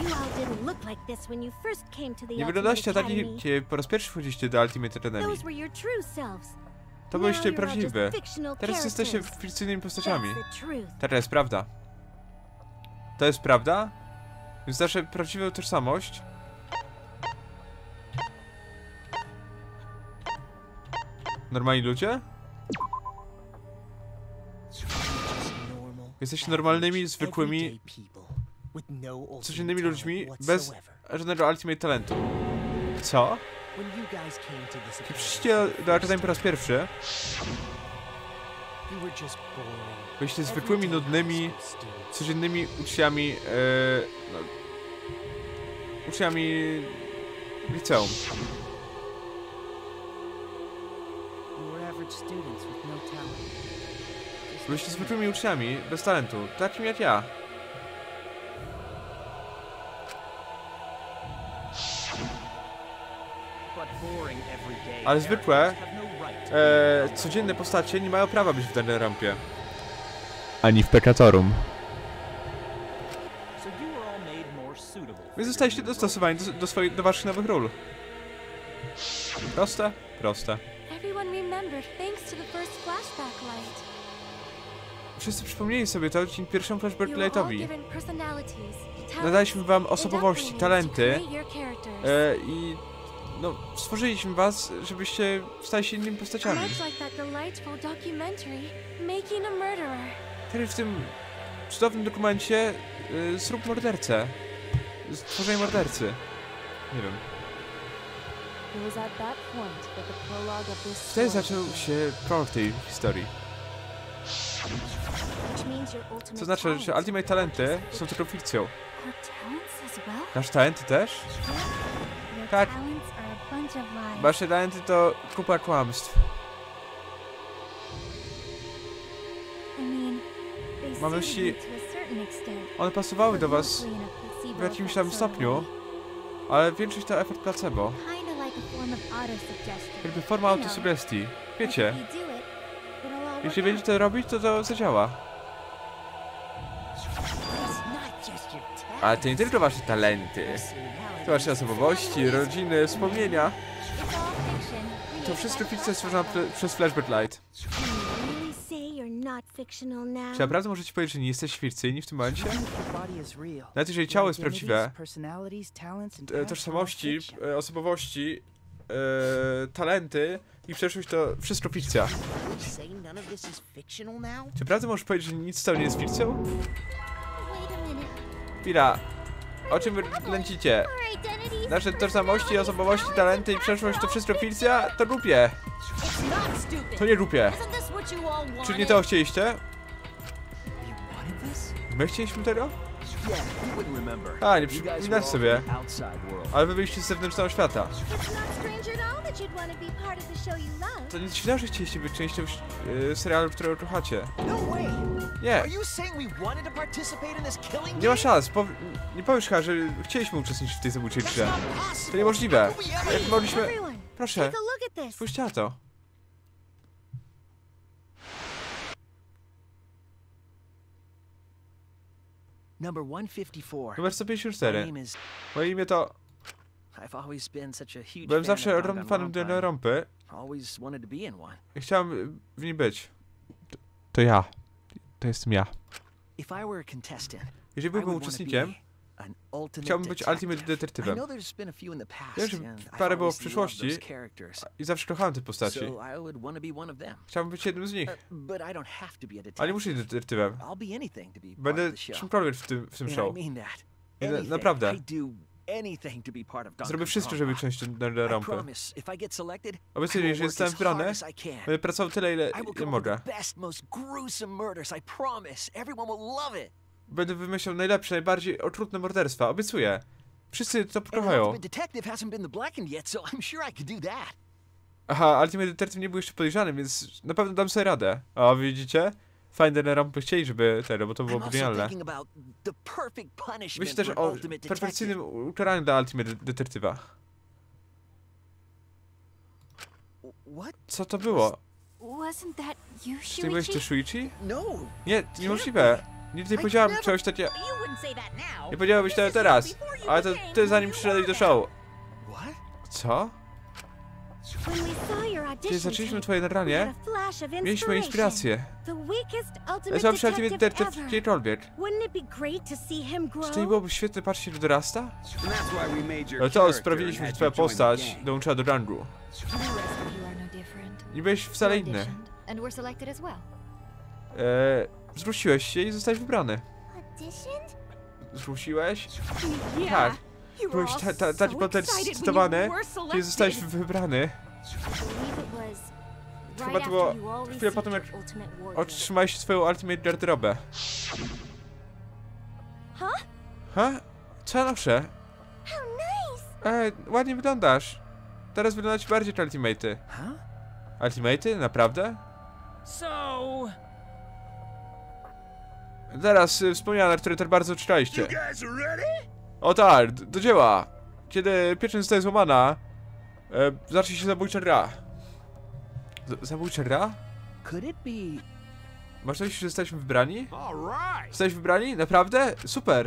Nie wyglądacie tak, kiedy po raz pierwszy wchodziliście do Ultimate Academy. To byliście prawdziwi. Teraz jesteście fikcyjnymi postaciami. Taka jest prawda. To jest prawda? Więc nasza prawdziwa tożsamość... Normalni ludzie? Jesteście normalnymi, zwykłymi, codziennymi ludźmi bez żadnego ultimate talentu. Co? Kiedy przyszliście do Akademii po raz pierwszy, byliście zwykłymi, nudnymi, codziennymi uczniami, uczniami liceum. Byliście zwykłymi uczniami, bez talentu, takim jak ja. Ale zwykłe, codzienne postacie nie mają prawa być w Danganronpie. Ani w Pekatorum. Wy zostaliście dostosowani do waszych nowych ról. Proste? Proste. Wszyscy przypomnieli sobie to dzięki pierwszemu Flashback Lightowi. Nadaliśmy wam osobowości, talenty i no, stworzyliśmy was, żebyście stali się innymi postaciami. Teraz w tym cudownym dokumencie zrób mordercę. Stworzenie mordercy. Nie wiem. Wtedy zaczął się prolog tej historii. Co znaczy, że ultimate talenty są tylko fikcją. Nasze talenty też? Tak. Wasze talenty to kupa kłamstw. Mam myśli, one pasowały do was w jakimś tam stopniu, ale większość to efekt placebo. Jakby forma autosugestii. Wiecie, jeśli będziecie to robić, to zadziała. Ale to nie tylko wasze talenty. To wasze osobowości, rodziny, wspomnienia. To wszystko fikcja stworzona przez Flashback Light. Czy naprawdę możecie powiedzieć, że nie jesteście fikcyjni w tym momencie? Nawet jeżeli ciało jest prawdziwe, tożsamości, osobowości, talenty i przeszłość to wszystko fikcja. Czy naprawdę możesz powiedzieć, że nic z tego nie jest fikcją? Chwila, o czym wy lęcicie? Nasze tożsamości, osobowości, talenty i przeszłość to wszystko fikcja? To głupie. To nie głupie. Czy nie to chcieliście? My chcieliśmy tego? A, nie przypominacie sobie. Ale wy byliście z zewnętrznego świata. To nic dziwnego, że chcieliście być częścią serialu, którego kochacie. Nie. Nie ma szans. Nie powiesz chyba, że chcieliśmy uczestniczyć w tej zabójczej grze. To niemożliwe. Jak mogliśmy... Proszę, spójrzcie na to. Numer 154. Moje imię to... Byłem zawsze ogromnym fanem Danganronpy i chciałem w nim być. To ja. To jestem ja. Jeżeli byłbym uczestnikiem, Chciałbym być Ultimate Detektywem. Wiem, że parę było w przyszłości i zawsze kochałem te postaci. Chciałbym być jednym z nich. Ale nie muszę być detektywem. Będę czymkolwiek w tym show. Naprawdę. Zrobię wszystko, żeby być częścią rampy. Obiecuję, że jestem wybrany, będę pracował tyle, ile mogę. Będę wymyślał najlepsze, najbardziej okrutne morderstwa. Obiecuję. Wszyscy to pokochają. Aha, Ultimate Detective nie był jeszcze podejrzany, więc na pewno dam sobie radę. A widzicie? Fajne na rampy chcieli, żeby tego, bo to byłoby genialne. Myślę też o perfekcyjnym ukaraniu dla Ultimate Detektywa. Co to było? Czy ty byłeś to Shuichi? Nie, to niemożliwe. Nigdy nie powiedziałam czegoś takiego. Nie powiedziałabyś tego teraz. Ale to ty zanim przyszedłeś do show. Co? Kiedy zaczęliśmy twoje nagranie, mieliśmy inspirację. Najsłabszy Ultimate Detective gdziekolwiek. Czy to nie byłoby świetne patrzeć, jak dorasta? Ale to sprawiliśmy, że twoja postać dołączyła do rangu. Nie byłeś wcale inny. Zwróciłeś się i zostałeś wybrany. Zwróciłeś? Tak. Byłeś taki podekscytowany, kiedy zostałeś wybrany. Chyba to było chwilę po tym, jak otrzymałeś swoją Ultimate garderobę. Ha? Co ja noszę? Ładnie wyglądasz. Teraz wyglądać bardziej jak Ultimate'y. Ultimate'y? Naprawdę? Zaraz, wspomniane, które tak bardzo czytaliście. O tak, do dzieła. Kiedy pieczęć zostaje złamana, zacznie się zabójcza gra. Zabójcza gra? Masz coś, że jesteśmy wybrani? Jesteś wybrani? Naprawdę? Super.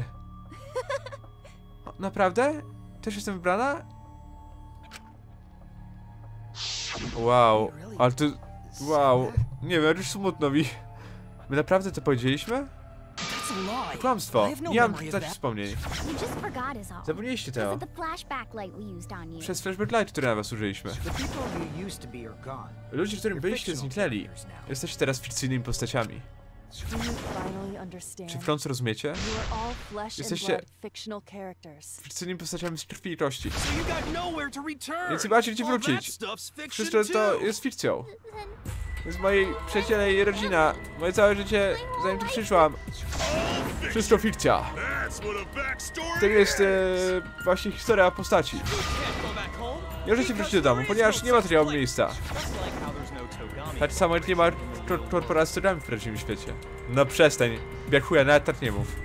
Naprawdę? Też jestem wybrana? Wow, ale to... Wow, nie wiem, już smutno mi. My naprawdę to powiedzieliśmy? Kłamstwo! Nie mam takich wspomnień. Zapomnieliście to. Przez flashback light, które na was użyliśmy. Ludzie, którym byliście, zniknęli. Jesteście teraz fikcyjnymi postaciami. Czy w końcu rozumiecie? Jesteście fikcyjnymi postaciami z krwi i kości. Więc nie macie gdzie wrócić. Wszystko to jest fikcją. To jest mojej przyjaciele i rodzina. Moje całe życie, zanim tu przyszłam. Wszystko fikcja. To jest właśnie historia postaci. Nie możecie wrócić do domu, ponieważ nie ma takiego miejsca. Tak samo jak nie ma korporacji z cudami w prawdziwym świecie. No przestań, jak chuja, nawet tak nie mów.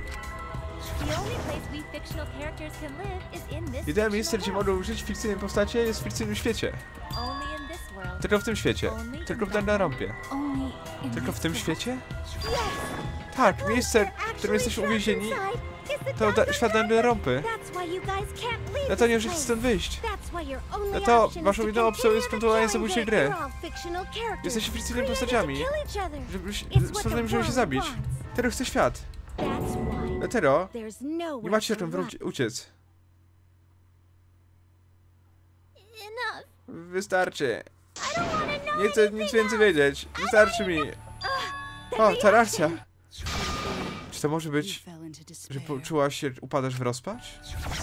Jedyne miejsce, gdzie mogą żyć fikcyjne postacie, jest w fikcyjnym świecie. Tylko w tym świecie. Tylko w Danganronpie. Tylko w tym świecie? Tak, miejsce, w którym jesteśmy uwięzieni, to świat Danganronpy. Dlatego nie możecie stąd wyjść. Dlatego waszą jedyną opcją jest kontrolowanie zabójczej gry. Jesteście fikcyjnymi postaciami, stworzonymi, żeby się zabić. Tego chce świat. Dlatego nie macie o czym uciec. Wystarczy. Nie chcę nic więcej wiedzieć. Wystarczy mi. O, ta reakcja. Czy to może być, że poczułaś się, upadasz w rozpacz?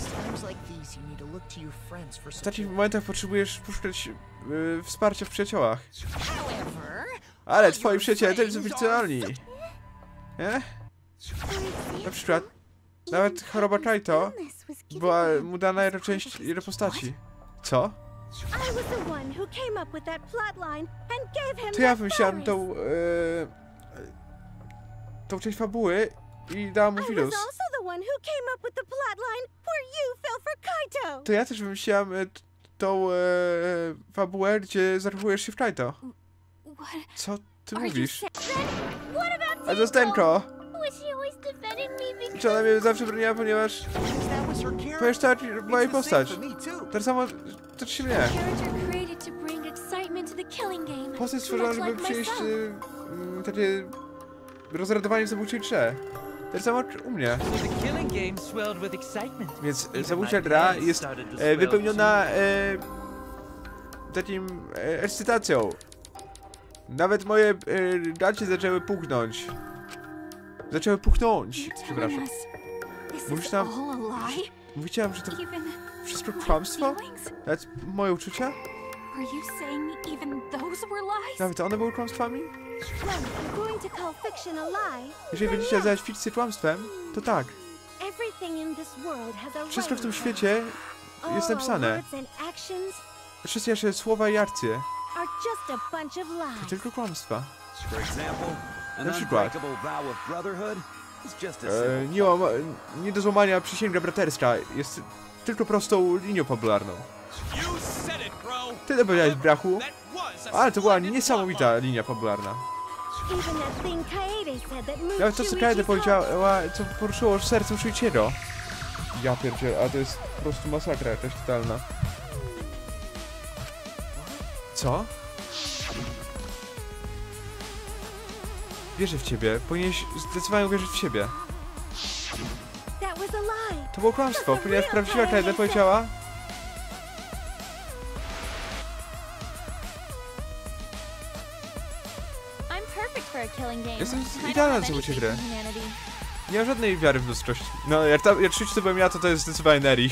W takich momentach potrzebujesz poszukać wsparcia w przyjaciołach. Ale twoi przyjaciele też są fikcjonalni. Nie? Na przykład, nawet choroba Kaito była mu dana jako część jego postaci. Co? To ja wymyślałem tą część fabuły i dałam mu wirus. To ja też wymyśliłam tą fabułę, gdzie zachowujesz się w Kaito. Co ty mówisz? A Zostenko! Czy ona mnie zawsze broniła, ponieważ... Ponieważ to była jej postać. Tak samo toczy się mnie. Postać stworzona, żeby przynieść takie rozradowanie w zabójczej grze. Tak samo u mnie. Więc zabójcza gra jest wypełniona takim ekscytacją. Nawet moje gacie zaczęły puchnąć. Przepraszam. Mówicie, że to wszystko kłamstwo? Nawet moje uczucia? Nawet one były kłamstwami? Jeżeli będziecie nazywać fikcję kłamstwem, to tak. Wszystko w tym świecie jest napisane. Wszystkie nasze słowa i akcje to tylko kłamstwa. Na przykład nie do złamania przysięga braterska jest tylko prostą linią fabularną. Ty to powiedziałeś, brachu, ale to była niesamowita linia fabularna. Nawet to, co Kaede powiedziała, co poruszyło serce Shuichiego. Ja pierdzielę, a to jest po prostu masakra jakaś totalna. Co? Wierzę w ciebie. Powinieneś zdecydowanie uwierzyć w siebie. To było kłamstwo, ponieważ prawdziwa Kaede powiedziała... Jestem idealna na zabójcie grę. Nie mam żadnej wiary w ludzkość. No, jak trzeci to byłem ja, to jest zdecydowanie Neri.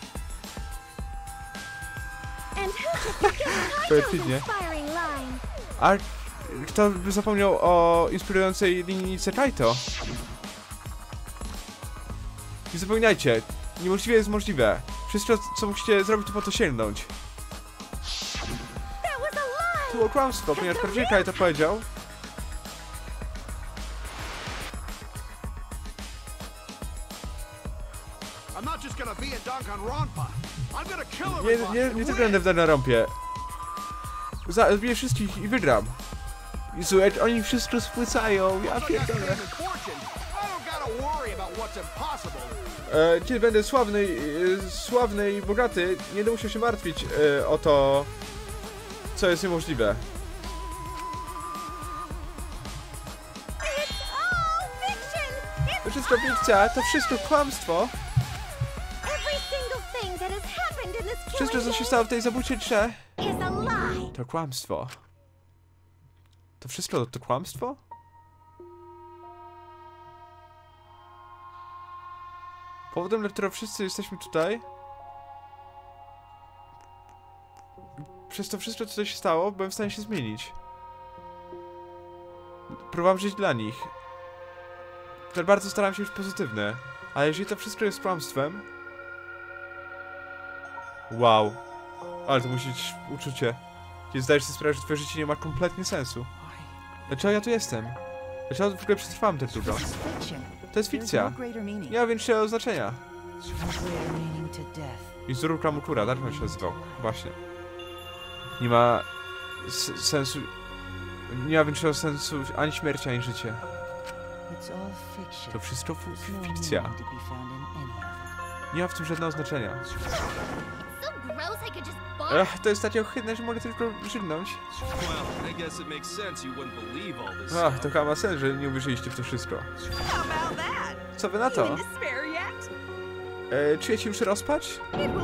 Perfidnie. A kto by zapomniał o inspirującej linii Kaito? Nie zapominajcie, niemożliwe jest możliwe. Wszystko, co musicie zrobić, to po to sięgnąć. To było kłamstwo, ponieważ prawdziwy Kaito powiedział... Nie tylko będę w Danganronpie. Zabiję wszystkich i wygram. Jezu, jak oni wszystko spłycają, ja pierdolę. Kiedy będę sławny i bogaty, nie będę musiał się martwić o to, co jest niemożliwe. To wszystko fikcja, to wszystko kłamstwo. Wszystko, co się stało w tej zabójczej grze, to kłamstwo. To wszystko to kłamstwo? Powodem, dla którego wszyscy jesteśmy tutaj, przez to wszystko, co się stało, byłem w stanie się zmienić. Próbowałem żyć dla nich. Tak bardzo starałem się być pozytywny. Ale jeżeli to wszystko jest kłamstwem... Wow. Ale to musi być uczucie. Kiedy zdajesz sobie sprawę, że twoje życie nie ma kompletnie sensu. Dlaczego ja tu jestem? Dlaczego w ogóle przetrwałem tak długo? To jest fikcja. Nie ma większego znaczenia. Izuru Kamukura, tak on się nazywał. Właśnie. Nie ma sensu... Nie ma większego sensu ani śmierci, ani życie. To wszystko fikcja. Nie ma w tym żadnego znaczenia. To jest takie ohydne, że mogę tylko żydnąć. Ach, to chyba ma sens, że nie uwierzyliście w to wszystko. Co wy na to? Czujecie już rozpacz?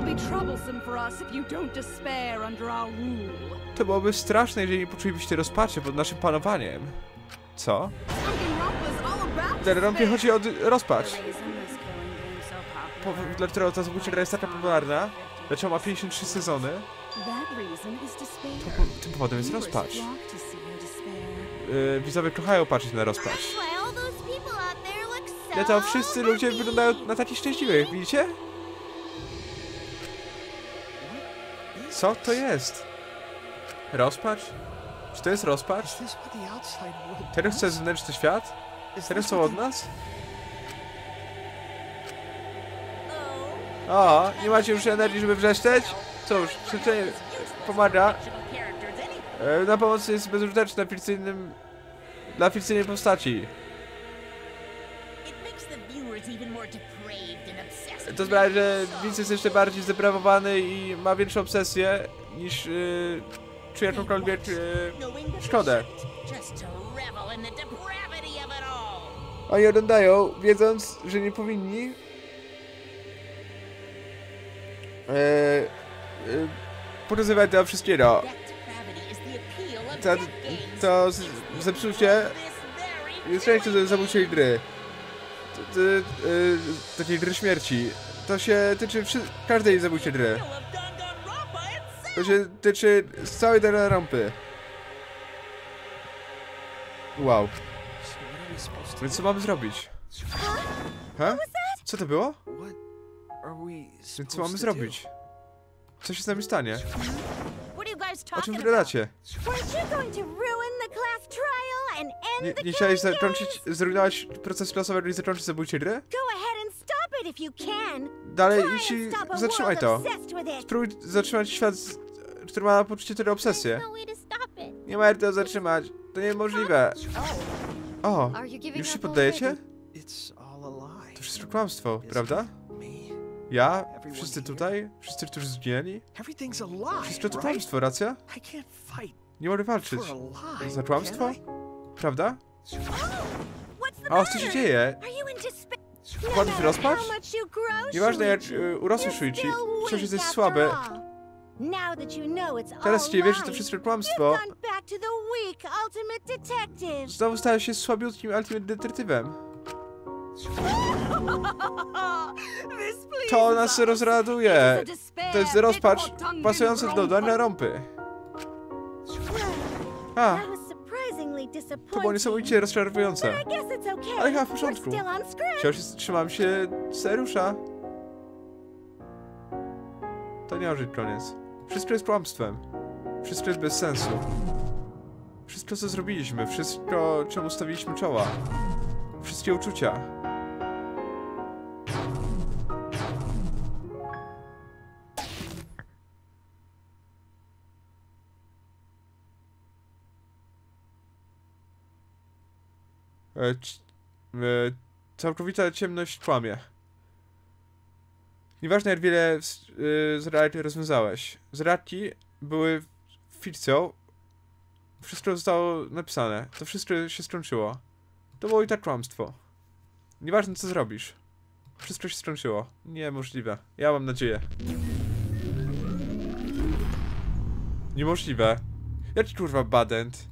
To byłoby straszne, jeżeli nie poczulibyście rozpaczy pod naszym panowaniem. Co? W Danganronpie chodzi o rozpacz. Dla którego ta zabójcza gra jest taka popularna, dlaczego ma 53 sezony, to tym powodem jest rozpacz. Widzowie kochają patrzeć na rozpacz. Ja to wszyscy ludzie wyglądają na takich szczęśliwych, widzicie? Co to jest? Rozpacz? Czy to jest rozpacz? Teraz chce zewnętrzny świat? Teraz są od nas? O, nie macie już energii, żeby wrzeszczeć? Cóż, krzyczenie pomaga. Na pomoc jest bezużyteczne dla fikcyjnej postaci. To sprawia, że widz jest jeszcze bardziej zdeprawowany i ma większą obsesję niż czy jakąkolwiek szkodę. Oni oglądają, wiedząc, że nie powinni, Pokazywać to wszystkiego. To zepsucie jest częścią zabójczej gry. Takiej gry śmierci. To się tyczy każdej zabójczej gry. To się tyczy z całej rampy. Wow. Więc co mamy zrobić? Ha? Co to było? Więc co mamy zrobić? Co się z nami stanie? O czym wy gadacie? Nie chciałeś zrujnować proces losowy i zakończyć zabójczej gry? Dalej idź i zatrzymaj to. Spróbuj zatrzymać świat, który ma poczucie tej obsesję. Nie ma jak to zatrzymać. To niemożliwe. O, już się poddajecie? To wszystko kłamstwo, prawda? Ja? Wszyscy tutaj? Wszyscy, którzy zginęli? Wszystko to kłamstwo, racja? Nie mogę walczyć. Za kłamstwo? Prawda? O, co się dzieje? Wpadłeś w rozpacz? Nieważne jak urosłeś, Shuichi, wciąż jesteś słaby. Teraz ci wiesz, że to wszystko kłamstwo. Znowu stałeś się słabiutkim Ultimate Detektywem. To nas rozraduje. To jest rozpacz pasujący do dania rampy. A, to było niesamowicie rozczarowujące. Ale chyba w porządku. Wciąż trzymam się scenariusza. To nie może być koniec. Wszystko jest kłamstwem. Wszystko jest bez sensu. Wszystko, co zrobiliśmy, wszystko, czemu stawiliśmy czoła. Wszystkie uczucia. Całkowita ciemność kłamie. Nieważne jak wiele zagadek rozwiązałeś. Zagadki były fikcją. Wszystko zostało napisane. To wszystko się skończyło. To było i tak kłamstwo. Nieważne co zrobisz. Wszystko się skończyło. Niemożliwe. Ja mam nadzieję. Niemożliwe. Jaki kurwa badent?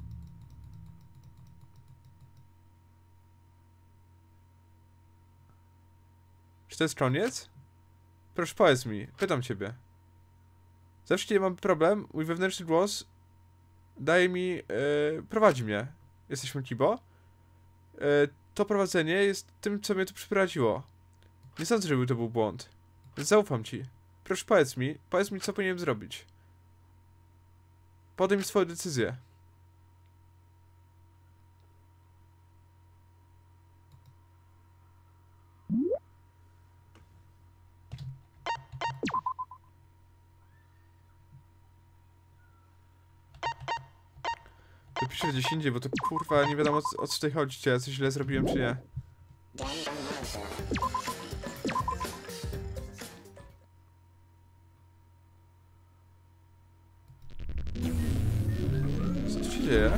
Czy to jest koniec? Proszę powiedz mi, pytam ciebie. Zawsze kiedy mam problem, mój wewnętrzny głos daje mi, prowadzi mnie. Jesteśmy Kibo. To prowadzenie jest tym, co mnie tu przyprowadziło. Nie sądzę, żeby to był błąd. Więc zaufam ci. Proszę powiedz mi, co powinienem zrobić. Podejmij swoją decyzję. Piszę gdzieś indziej, bo to kurwa nie wiadomo o co tutaj chodzi, czy ja coś źle zrobiłem, czy nie. Co tu się dzieje?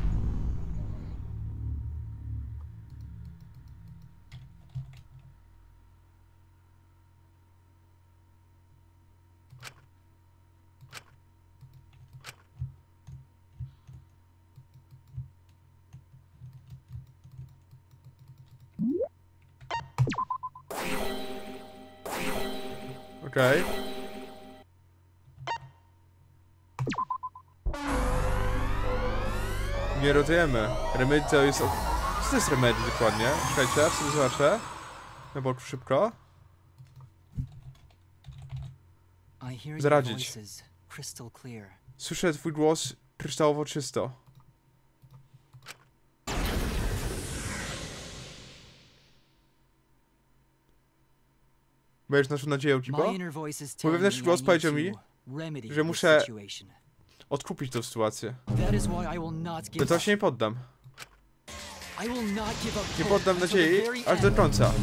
Okej. Nie rotujemy. Remedy to jest... Co to jest remedy dokładnie? Czekajcie, ja sobie zobaczę. Na boku szybko. Zaradzić. Słyszę twój głos kryształowo czysto. Będziesz naszą nadzieją, Kibo? Mój wewnętrzny głos powiedział mi, że muszę odkupić tę sytuację. To się nie poddam. Nie poddam nadziei aż do końca.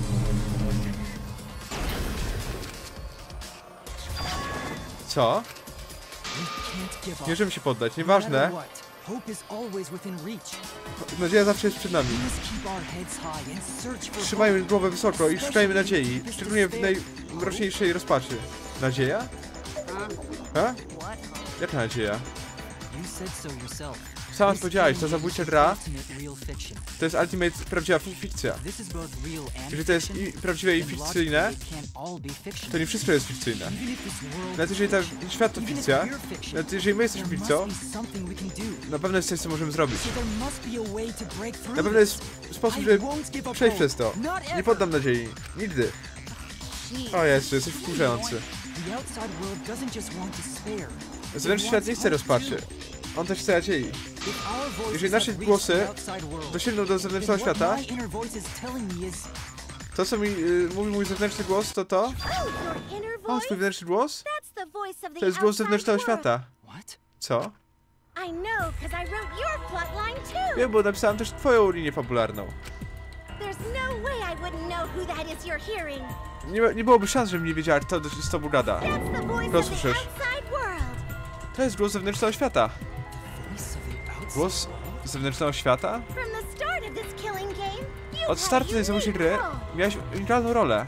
Co? Nie możemy się poddać, nieważne. Nadzieja zawsze jest przed nami. Trzymajmy głowę wysoko i szukajmy nadziei, szczególnie w najmroczniejszej rozpaczy. Nadzieja? A? Jaka nadzieja? Sama powiedziałeś, ta zabójcza gra to jest ultimate prawdziwa fikcja. Jeżeli to jest i prawdziwe i fikcyjne, to nie wszystko jest fikcyjne. Nawet jeżeli ten świat to fikcja, nawet jeżeli my jesteśmy fikcją, na pewno jest coś, co możemy zrobić. Na pewno jest sposób, żeby przejść przez to. Nie poddam nadziei. Nigdy. O Jezu, jesteś wkurzający. Zewnętrzny świat nie chce rozpaczy. On też chce nadziei. Jeżeli nasze głosy dosięgną do zewnętrznego świata, to co mi mówi mój zewnętrzny głos, to to? O, twój wewnętrzny głos? To jest głos zewnętrznego świata. Co? Wiem, bo napisałem też twoją linię fabularną. Nie byłoby szans, żebym nie wiedziała, kto z tobą gada. Kto słyszysz? To jest głos zewnętrznego świata. Głos zewnętrznego świata? Od startu tej zabójczej gry miałeś unikalną rolę.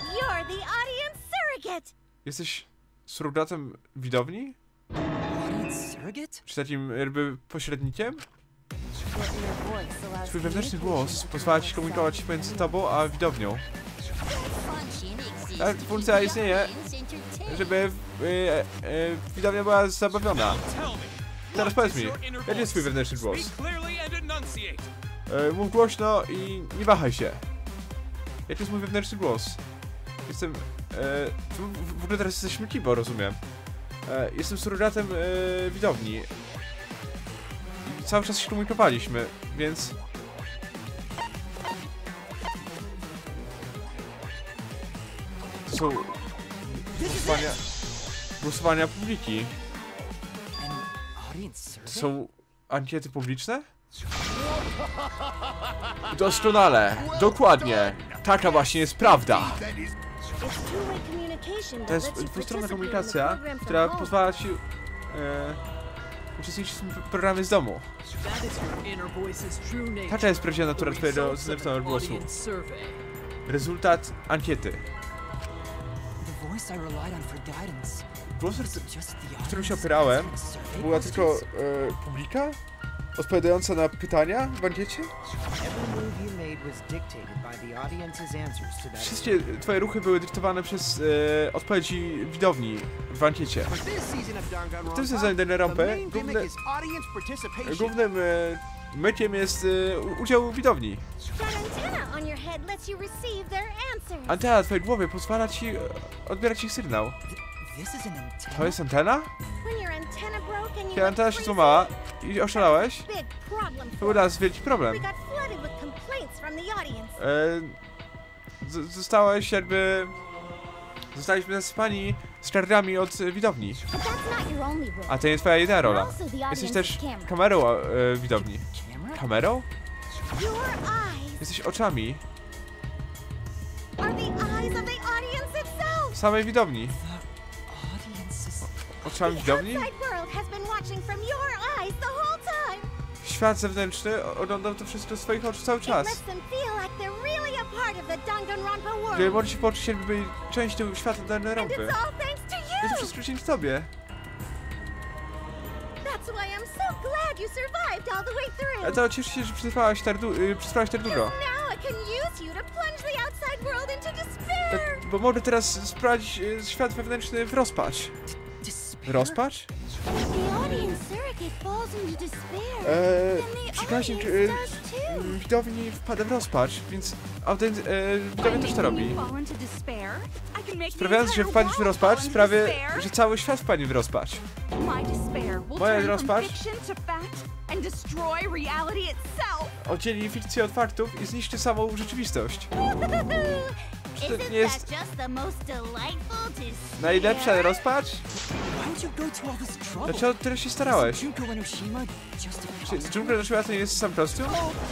Jesteś surrogatem widowni? Czy takim jakby pośrednikiem? Twój wewnętrzny głos pozwala ci komunikować między tobą a widownią. Ta funkcja istnieje, żeby widownia była zabawiona. Teraz powiedz mi, jaki jest twój wewnętrzny głos? Mów głośno i nie wahaj się. Jaki jest mój wewnętrzny głos? Jestem... w ogóle teraz jesteśmy Kibo, rozumiem. Jestem surrogatem widowni. I cały czas się komunikowaliśmy, więc... To są... głosowania publiki. To są ankiety publiczne? Dokładnie. Taka właśnie jest prawda. To jest dwustronna komunikacja, która pozwala ci uczestniczyć w programie z domu. Taka jest prawdziwa natura twojego zewnętrznego głosu. Rezultat ankiety. Głos, w którym się opierałem, była tylko publika odpowiadająca na pytania w ankiecie? Wszystkie twoje ruchy były dyktowane przez odpowiedzi widowni w ankiecie. W tym sezonie Danganronpa głównym myciem jest udział widowni. Antena na twojej głowie pozwala ci odbierać ich sygnał. To jest antena? Kiedy antena się złamała i oszalałeś, to był dla nas wielki problem. Zostaliśmy zasypani skargami od widowni. A to nie twoja jedyna rola. Jesteś też kamerą widowni. Kamerą? Jesteś oczami samej widowni. Oczami widowni? Świat zewnętrzny oglądał to wszystko z swoich oczu cały czas. Żeby mogli się poczuć, jakby byli częścią świata Danganronpy. To wszystko dzięki tobie. A to cieszę się, że przetrwałaś tak długo. Bo mogę teraz sprawdzić świat wewnętrzny w rozpacz. Rozpacz? Przekaźnik widowni wpada w rozpacz, więc widownia też to robi. Sprawiając, że wpadniesz w rozpacz, sprawię, że cały świat wpadnie w rozpacz. Moja rozpacz oddzieli fikcję od faktów i zniszczy samą rzeczywistość. Czy to nie jest najlepsza rozpacz? Dlaczego tyle się starałeś? Czy Junko Enoshima to nie jest sam kostium?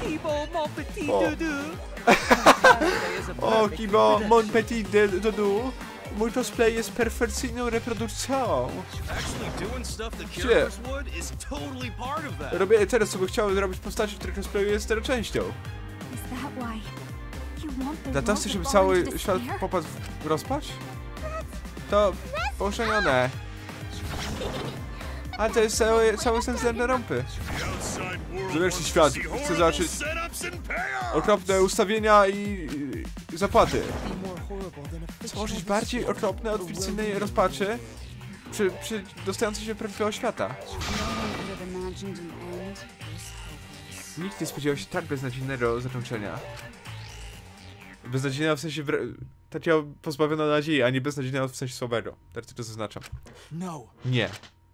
O, Kibo, mon petit doudou. Mój cosplay jest perfekcyjną reprodukcją. Robię teraz, co by chciałem zrobić postaci, który cosplayu jest tego częścią. Dlatego chcesz, żeby cały świat popadł w rozpacz? To poszanione. Ale to jest cały sens Danganronpy. Zewnętrzny świat. Chcę zobaczyć okropne ustawienia i zapłaty. Stworzyć bardziej okropne od fikcyjnej rozpaczy przy dostającej się prawdziwego świata. Nikt nie spodziewał się tak beznadziejnego zakończenia. Beznadziejnego w sensie takiego pozbawiono nadziei, a nie beznadziejnego w sensie słabego. Tak to zaznaczam. Nie.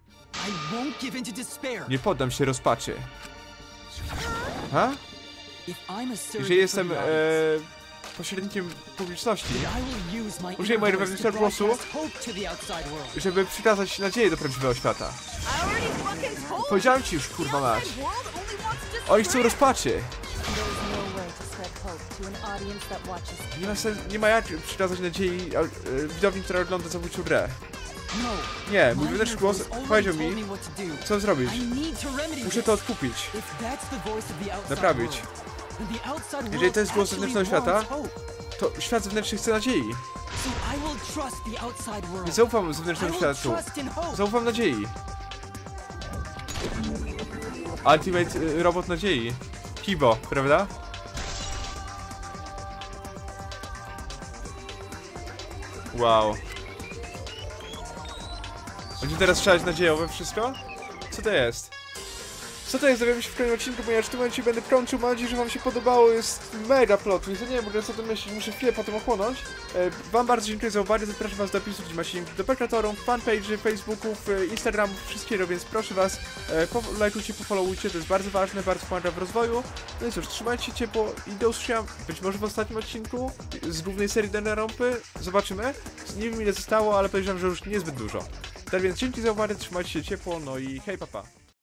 Nie poddam się rozpaczy. Ha? Jeżeli jestem pośrednikiem publiczności, użyję mojego wewnętrznego głosu, żeby przekazać nadzieję do prawdziwego świata. Powiedziałem ci już, kurwa mać. Oni chcą rozpaczy. Nie ma jak przekazać nadziei widowni, która ogląda zabójczą grę. Nie, mój wewnętrzny głos powiedział mi, co zrobić. Muszę to odkupić. Naprawić. Jeżeli to jest głos zewnętrznego świata, to świat zewnętrzny chce nadziei. Nie zaufam zewnętrznemu światu. Zaufam nadziei. Ultimate robot nadziei. Kibo, prawda? Wow. Będziemy teraz strzelać nadzieją we wszystko? Co to jest? Co to jest? Dowiemy się w kolejnym odcinku, ponieważ w tym momencie będę kończył. Mam nadzieję, że wam się podobało. Jest mega plot twist. Ja nie wiem, co to myśleć. Muszę chwilę potem ochłonąć. Wam bardzo dziękuję za uwagę. Zapraszam was do opisu, gdzie macie link do Pekratorów, fanpage'y, Facebooków, Instagramów, wszystkiego, więc proszę was, lajkujcie, pofollowujcie. To jest bardzo ważne, bardzo pomaga w rozwoju. No i cóż, trzymajcie się ciepło i do usłyszenia być może w ostatnim odcinku z głównej serii Danganronpy. Zobaczymy. Nie wiem, ile zostało, ale podejrzewam, że już niezbyt dużo. Tak więc dzięki za uwagę, trzymajcie się ciepło, no i hej, papa.